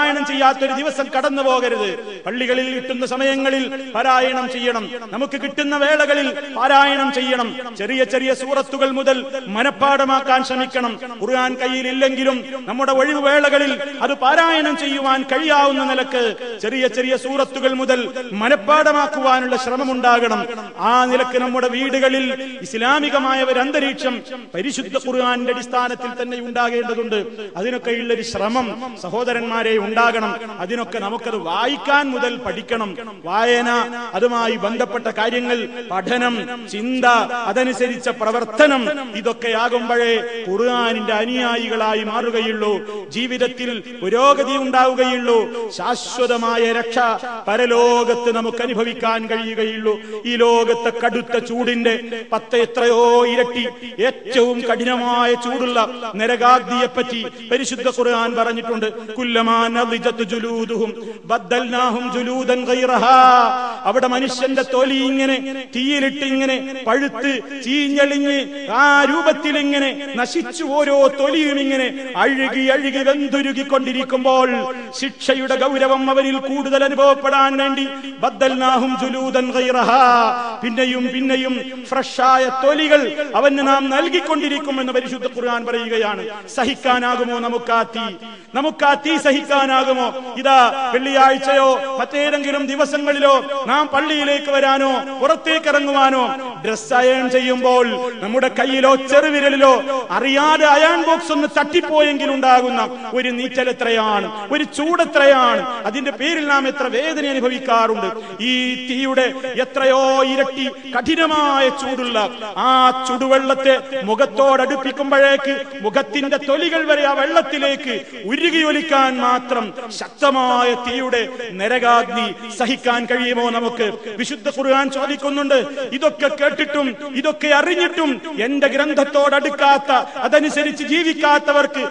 പാരായണം ചെയ്യാത്തൊരു ദിവസം കടന്നു പോകരുത്. പള്ളികളിൽ കിട്ടുന്ന സമയങ്ങളിൽ പാരായണം ചെയ്യണം. നമുക്ക് കിട്ടുന്ന വേളകളിൽ പാരായണം ചെയ്യണം. ചെറിയ ചെറിയ സൂറത്തുകൾ മുതൽ മനഃപ്പാഠമാക്കാൻ ശ്രമിക്കണം. ഖുർആൻ കയ്യിലില്ലെങ്കിലും നമ്മുടെ ഒഴിവ് വേളകളിൽ അത് പാരായണം ചെയ്യുവാൻ കഴിയാവുന്ന നിലക്ക് ചെറിയ ചെറിയ സൂറത്തുകൾ മുതൽ മനഃപ്പാഠമാക്കുവാനുള്ള ശ്രമമുണ്ടാകണം. ആ നിലക്ക് നമ്മുടെ വീടുകളിൽ ഇസ്ലാമികമായ ഒരു അന്തരീക്ഷം പരിശുദ്ധ ഖുർആന്റെ അടിസ്ഥാനത്തിൽ തന്നെ ഉണ്ടാകേണ്ടതുണ്ട്. അതിനൊക്കെയുള്ളൊരു ശ്രമം സഹോദരന്മാരെ ഉണ്ടാകണം. അതിനൊക്കെ നമുക്കത് വായിക്കാൻ മുതൽ പഠിക്കണം. വായന, അതുമായി ബന്ധപ്പെട്ട കാര്യങ്ങൾ, പഠനം, ചിന്ത, അതനുസരിച്ച പ്രവർത്തനം, ഇതൊക്കെയാകുമ്പോഴേ ഖുർആനിന്റെ അനുയായികളായി മാറുകയുള്ളൂ. ജീവിതത്തിൽ പുരോഗതി ഉണ്ടാവുകയുള്ളൂ. ശാശ്വതമായ രക്ഷ പരലോകത്ത് നമുക്ക് അനുഭവിക്കാൻ കഴിയുകയുള്ളൂ. ഈ ലോകത്തെ കടുത്ത ചൂടിന്റെ പത്ത് എത്രയോ ഇരട്ടി ഏറ്റവും കഠിനമായ ചൂടുള്ള നരകാഗ്നിയെ പറ്റി പരിശുദ്ധ ഖുർആൻ പറഞ്ഞിട്ടുണ്ട്. കുല്ലമാ നദിജത് ജുലൂദുഹും ബദ്ദൽനാഹും ജുലൂദൻ ഗൈറഹാ. അവിടെ മനുഷ്യന്റെ തൊലി ഇങ്ങനെ തീയിലിട്ട് ഇങ്ങനെ പഴുത്ത് ചീഞ്ഞളിഞ്ഞ് ആ രൂപത്തിൽ ഇങ്ങനെ നശിച്ചു ഓരോ തൊലിയും ഇങ്ങനെ അഴുകി അഴുകി വെന്തുരുകിക്കൊണ്ടിരിക്കുമ്പോൾ ശിക്ഷയുടെ ഗൗരവം അവരിൽ കൂടുതൽ അനുഭവപ്പെടാൻ വേണ്ടി ബദ്ദൽനാഹും ജുലൂദൻ ഗൈറഹാ, പിന്നെയും പിന്നെയും ഫ്രഷായ തൊലികൾ അവന് നാം നൽകിക്കൊണ്ടിരിക്കുമെന്ന് പരിശുദ്ധ ഖുർആൻ പറയുകയാണ്. സഹിക്കാനാകുമോ നമുക്കാ തീ? നമുക്കാ തീ സഹിക്കാനാകുമോ? ഇതാ വെള്ളിയാഴ്ചയോ മറ്റേതെങ്കിലും ദിവസങ്ങളിലോ നാം പള്ളിയിലേക്ക് വരാനോ പുറത്തേക്ക് ഇറങ്ങുവാനോ ഡ്രസ് അയൺ ചെയ്യുമ്പോൾ നമ്മുടെ കയ്യിലോ ചെറുവിരലിലോ അറിയാതെ അയൺ ബോക്സ് ഒന്ന് തട്ടിപ്പോയെങ്കിൽ ഉണ്ടാകുന്ന ഒരു നീറ്റൽ എത്രയാണ്, ഒരു ചൂടെത്രയാണ്. അതിന്റെ പേരിൽ നാം എത്ര വേദന അനുഭവിക്കാറുണ്ട്. ഈ തീയുടെ എത്രയോ ഇരട്ടി കഠിനമായ ചൂടുള്ള ആ ചുടുവെള്ളത്തെ മുഖത്തോടടുപ്പിക്കുമ്പോഴേക്ക് മുഖത്തിന്റെ തൊലികൾ വരെ ആ വെള്ളത്തിലേക്ക് ഉരുകിയൊലിക്കാൻ മാത്രം ശക്തമായ തീയുടെ നരകാഗ്നി സഹിക്കാൻ കഴിയുമോ നമുക്ക്? വിശുദ്ധ ഖുർആൻ ചോദിക്കുന്നുണ്ട്. ഇതൊക്കെ കേട്ടിട്ടും ഇതൊക്കെ അറിഞ്ഞിട്ടും എന്റെ ഗ്രന്ഥത്തോടടുക്കാത്ത, അതനുസരിച്ച് ജീവിക്കാത്തവർക്ക്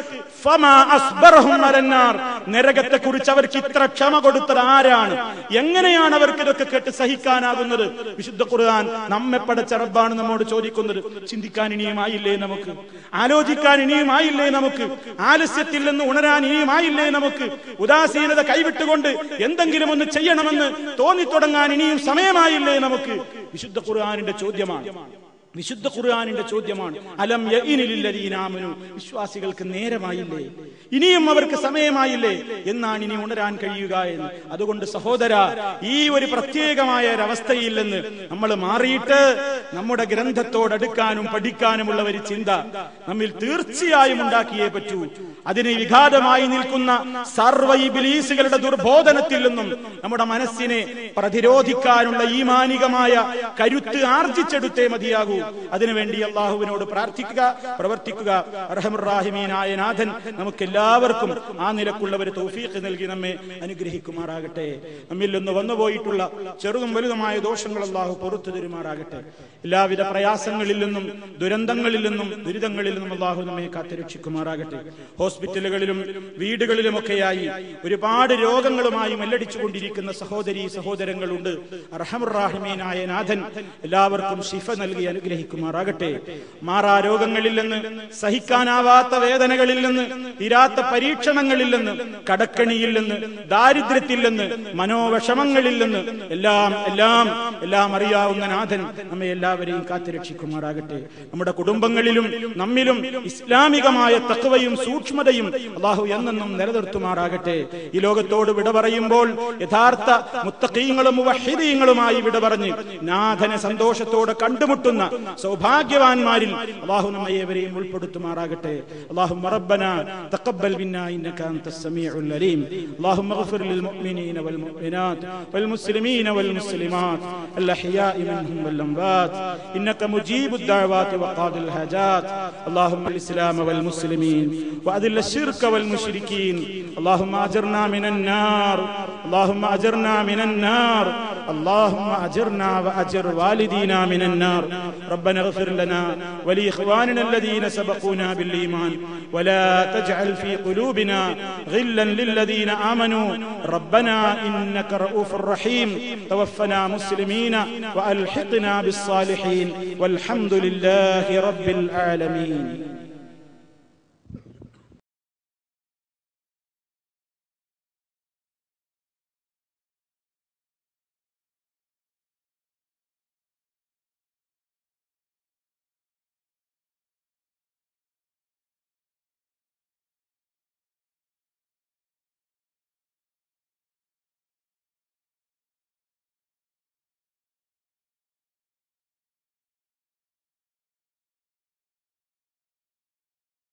നരകത്തെ കുറിച്ച് അവർക്ക് ഇത്ര ക്ഷമ കൊടുത്തത് ആരാണ്? എങ്ങനെയാണ് അവർക്ക് ഇതൊക്കെ കേട്ട് സഹിക്കാനാകുന്നത്? വിശുദ്ധ ഖുർആൻ നമ്മെ പടച്ച റബ്ബാണ് നമ്മോട് ചോദിക്കുന്നത്. ചിന്തിക്കാൻ ഇനിയുമായില്ലേ നമുക്ക്? ആലോചിക്കാൻ ഇനിയുമായില്ലേ നമുക്ക്? ആലസ്യത്തിൽ നിന്ന് ഉണരാൻ ഇനിയുമായില്ലേ നമുക്ക്? ഉദാസീനത കൈവിട്ടുകൊണ്ട് എന്തെങ്കിലും ഒന്ന് ചെയ്യണമെന്ന് തോന്നിത്തുടങ്ങാൻ ഇനിയും സമയമായില്ലേ നമുക്ക്? വിശുദ്ധ ഖുർആനിന്റെ ചോദ്യമാണ്. വിശുദ്ധ ഖുർആനിന്റെ ചോദ്യമാണ്. അലം യഇനി ലില്ലദീന ആമനു, വിശ്വാസികൾക്ക് നേരമായില്ലേ? ഇനിയും അവർക്ക് സമയമായില്ലേ എന്നാണ് ഇനി ഉണരാൻ കഴിയുക എന്ന്. അതുകൊണ്ട് സഹോദര, ഈ ഒരു പ്രത്യേകമായ ഒരവസ്ഥയിൽ നിന്ന് നമ്മൾ മാറിയിട്ട് നമ്മുടെ ഗ്രന്ഥത്തോടടുക്കാനും പഠിക്കാനുമുള്ള ഒരു ചിന്ത നമ്മിൽ തീർച്ചയായും ഉണ്ടാക്കിയേ പറ്റൂ. അതിന് വിഘാതമായി നിൽക്കുന്ന സർവ്വ ഇബ്ലീസുകളുടെ ദുർബോധനത്തിൽ നിന്നും നമ്മുടെ മനസ്സിനെ പ്രതിരോധിക്കാനുള്ള ഈമാനികമായ കരുത്ത് ആർജിച്ചെടുത്തേ മതിയാകൂ. അതിനുവേണ്ടി അള്ളാഹുവിനോട് പ്രാർത്ഥിക്കുക, പ്രവർത്തിക്കുക. അർഹമുർ റഹീമീനായ നാഥൻ നമുക്ക് എല്ലാവർക്കും ആ നിലക്കുള്ള ഒരു തൗഫീഖ് നൽകി നമ്മെ അനുഗ്രഹിക്കുമാറാകട്ടെ. നമ്മിൽ നിന്ന് വന്നുപോയിട്ടുള്ള ചെറുതും വലുതുമായ ദോഷങ്ങൾ അള്ളാഹു പുറത്തു തരുമാറാകട്ടെ. എല്ലാവിധ പ്രയാസങ്ങളിൽ നിന്നും ദുരന്തങ്ങളിൽ നിന്നും ദുരിതങ്ങളിൽ നിന്നും അള്ളാഹു നമ്മെ കാത്തുരക്ഷിക്കുമാറാകട്ടെ. ഹോസ്പിറ്റലുകളിലും വീടുകളിലുമൊക്കെയായി ഒരുപാട് രോഗങ്ങളുമായി മല്ലടിച്ചുകൊണ്ടിരിക്കുന്ന സഹോദരീ സഹോദരങ്ങളുണ്ട്. അർഹമുർ റഹീമീനായ നാഥൻ എല്ലാവർക്കും ശിഫ നൽകി അനുഗ്രഹിക്കുമാറാകട്ടെ. മാറാ രോഗങ്ങളിൽ നിന്ന്, സഹിക്കാനാവാത്ത വേദനകളിൽ നിന്ന്, തീരാത്ത പരീക്ഷണങ്ങളിൽ നിന്ന്, കടക്കണിയിൽ നിന്ന്, ദാരിദ്ര്യത്തിൽ നിന്ന്, മനോവിഷമങ്ങളിൽ നിന്ന് എല്ലാം എല്ലാം എല്ലാം അറിയാവുന്ന നാഥൻ നമ്മെ എല്ലാവരെയും കാത്തുരക്ഷിക്കുമാറാകട്ടെ. നമ്മുടെ കുടുംബങ്ങളിലും നമ്മിലും ഇസ്ലാമികമായ തഖ്വയും സൂക്ഷ്മതയും അല്ലാഹു എന്നെന്നും നിലനിർത്തുമാറാകട്ടെ. ഈ ലോകത്തോട് വിട പറയുമ്പോൾ യഥാർത്ഥ മുത്തഖീങ്ങളും മുവഹ്ഹിദീങ്ങളുമായി വിട പറഞ്ഞ് നാഥനെ സന്തോഷത്തോടെ കണ്ടുമുട്ടുന്ന സൗഭാഗ്യവാന്മാരിൽ അല്ലാഹു നമ്മെ ഏവരെയും ഉൾപ്പെടുത്തുമാറാകട്ടെ. അല്ലാഹുമ്മ റബ്ബനാ തഖബ്ബൽ മിന്നാ ഇന്നക അൻതസ് സമീഉൽ അലീം. അല്ലാഹുമ്മ ഗ്ഫിർ ലിൽ മുഅ്മിനീന വൽ മുഅ്മിനാത്ത് വൽ മുസ്ലിമീന വൽ മുസ്ലിമാത്ത് അൽ അഹ്യാഇ മിൻഹും വൽ അംവാത്ത് ഇന്നക മുജീബുദ് ദഅവാതി വഖാദിൽ ഹാജാത്ത്. അല്ലാഹുമ്മ അൽ ഇസ്ലാമ വൽ മുസ്ലിമീൻ വഅദിൽ الشرك والمشركين. اللهم أجرنا من النار، اللهم أجرنا من النار، اللهم أجرنا وأجر والدينا من النار. ربنا اغفر لنا ولإخواننا الذين سبقونا بالإيمان ولا تجعل في قلوبنا غلا للذين آمنوا ربنا إنك رؤوف رحيم. توفنا مسلمين وألحقنا بالصالحين والحمد لله رب العالمين.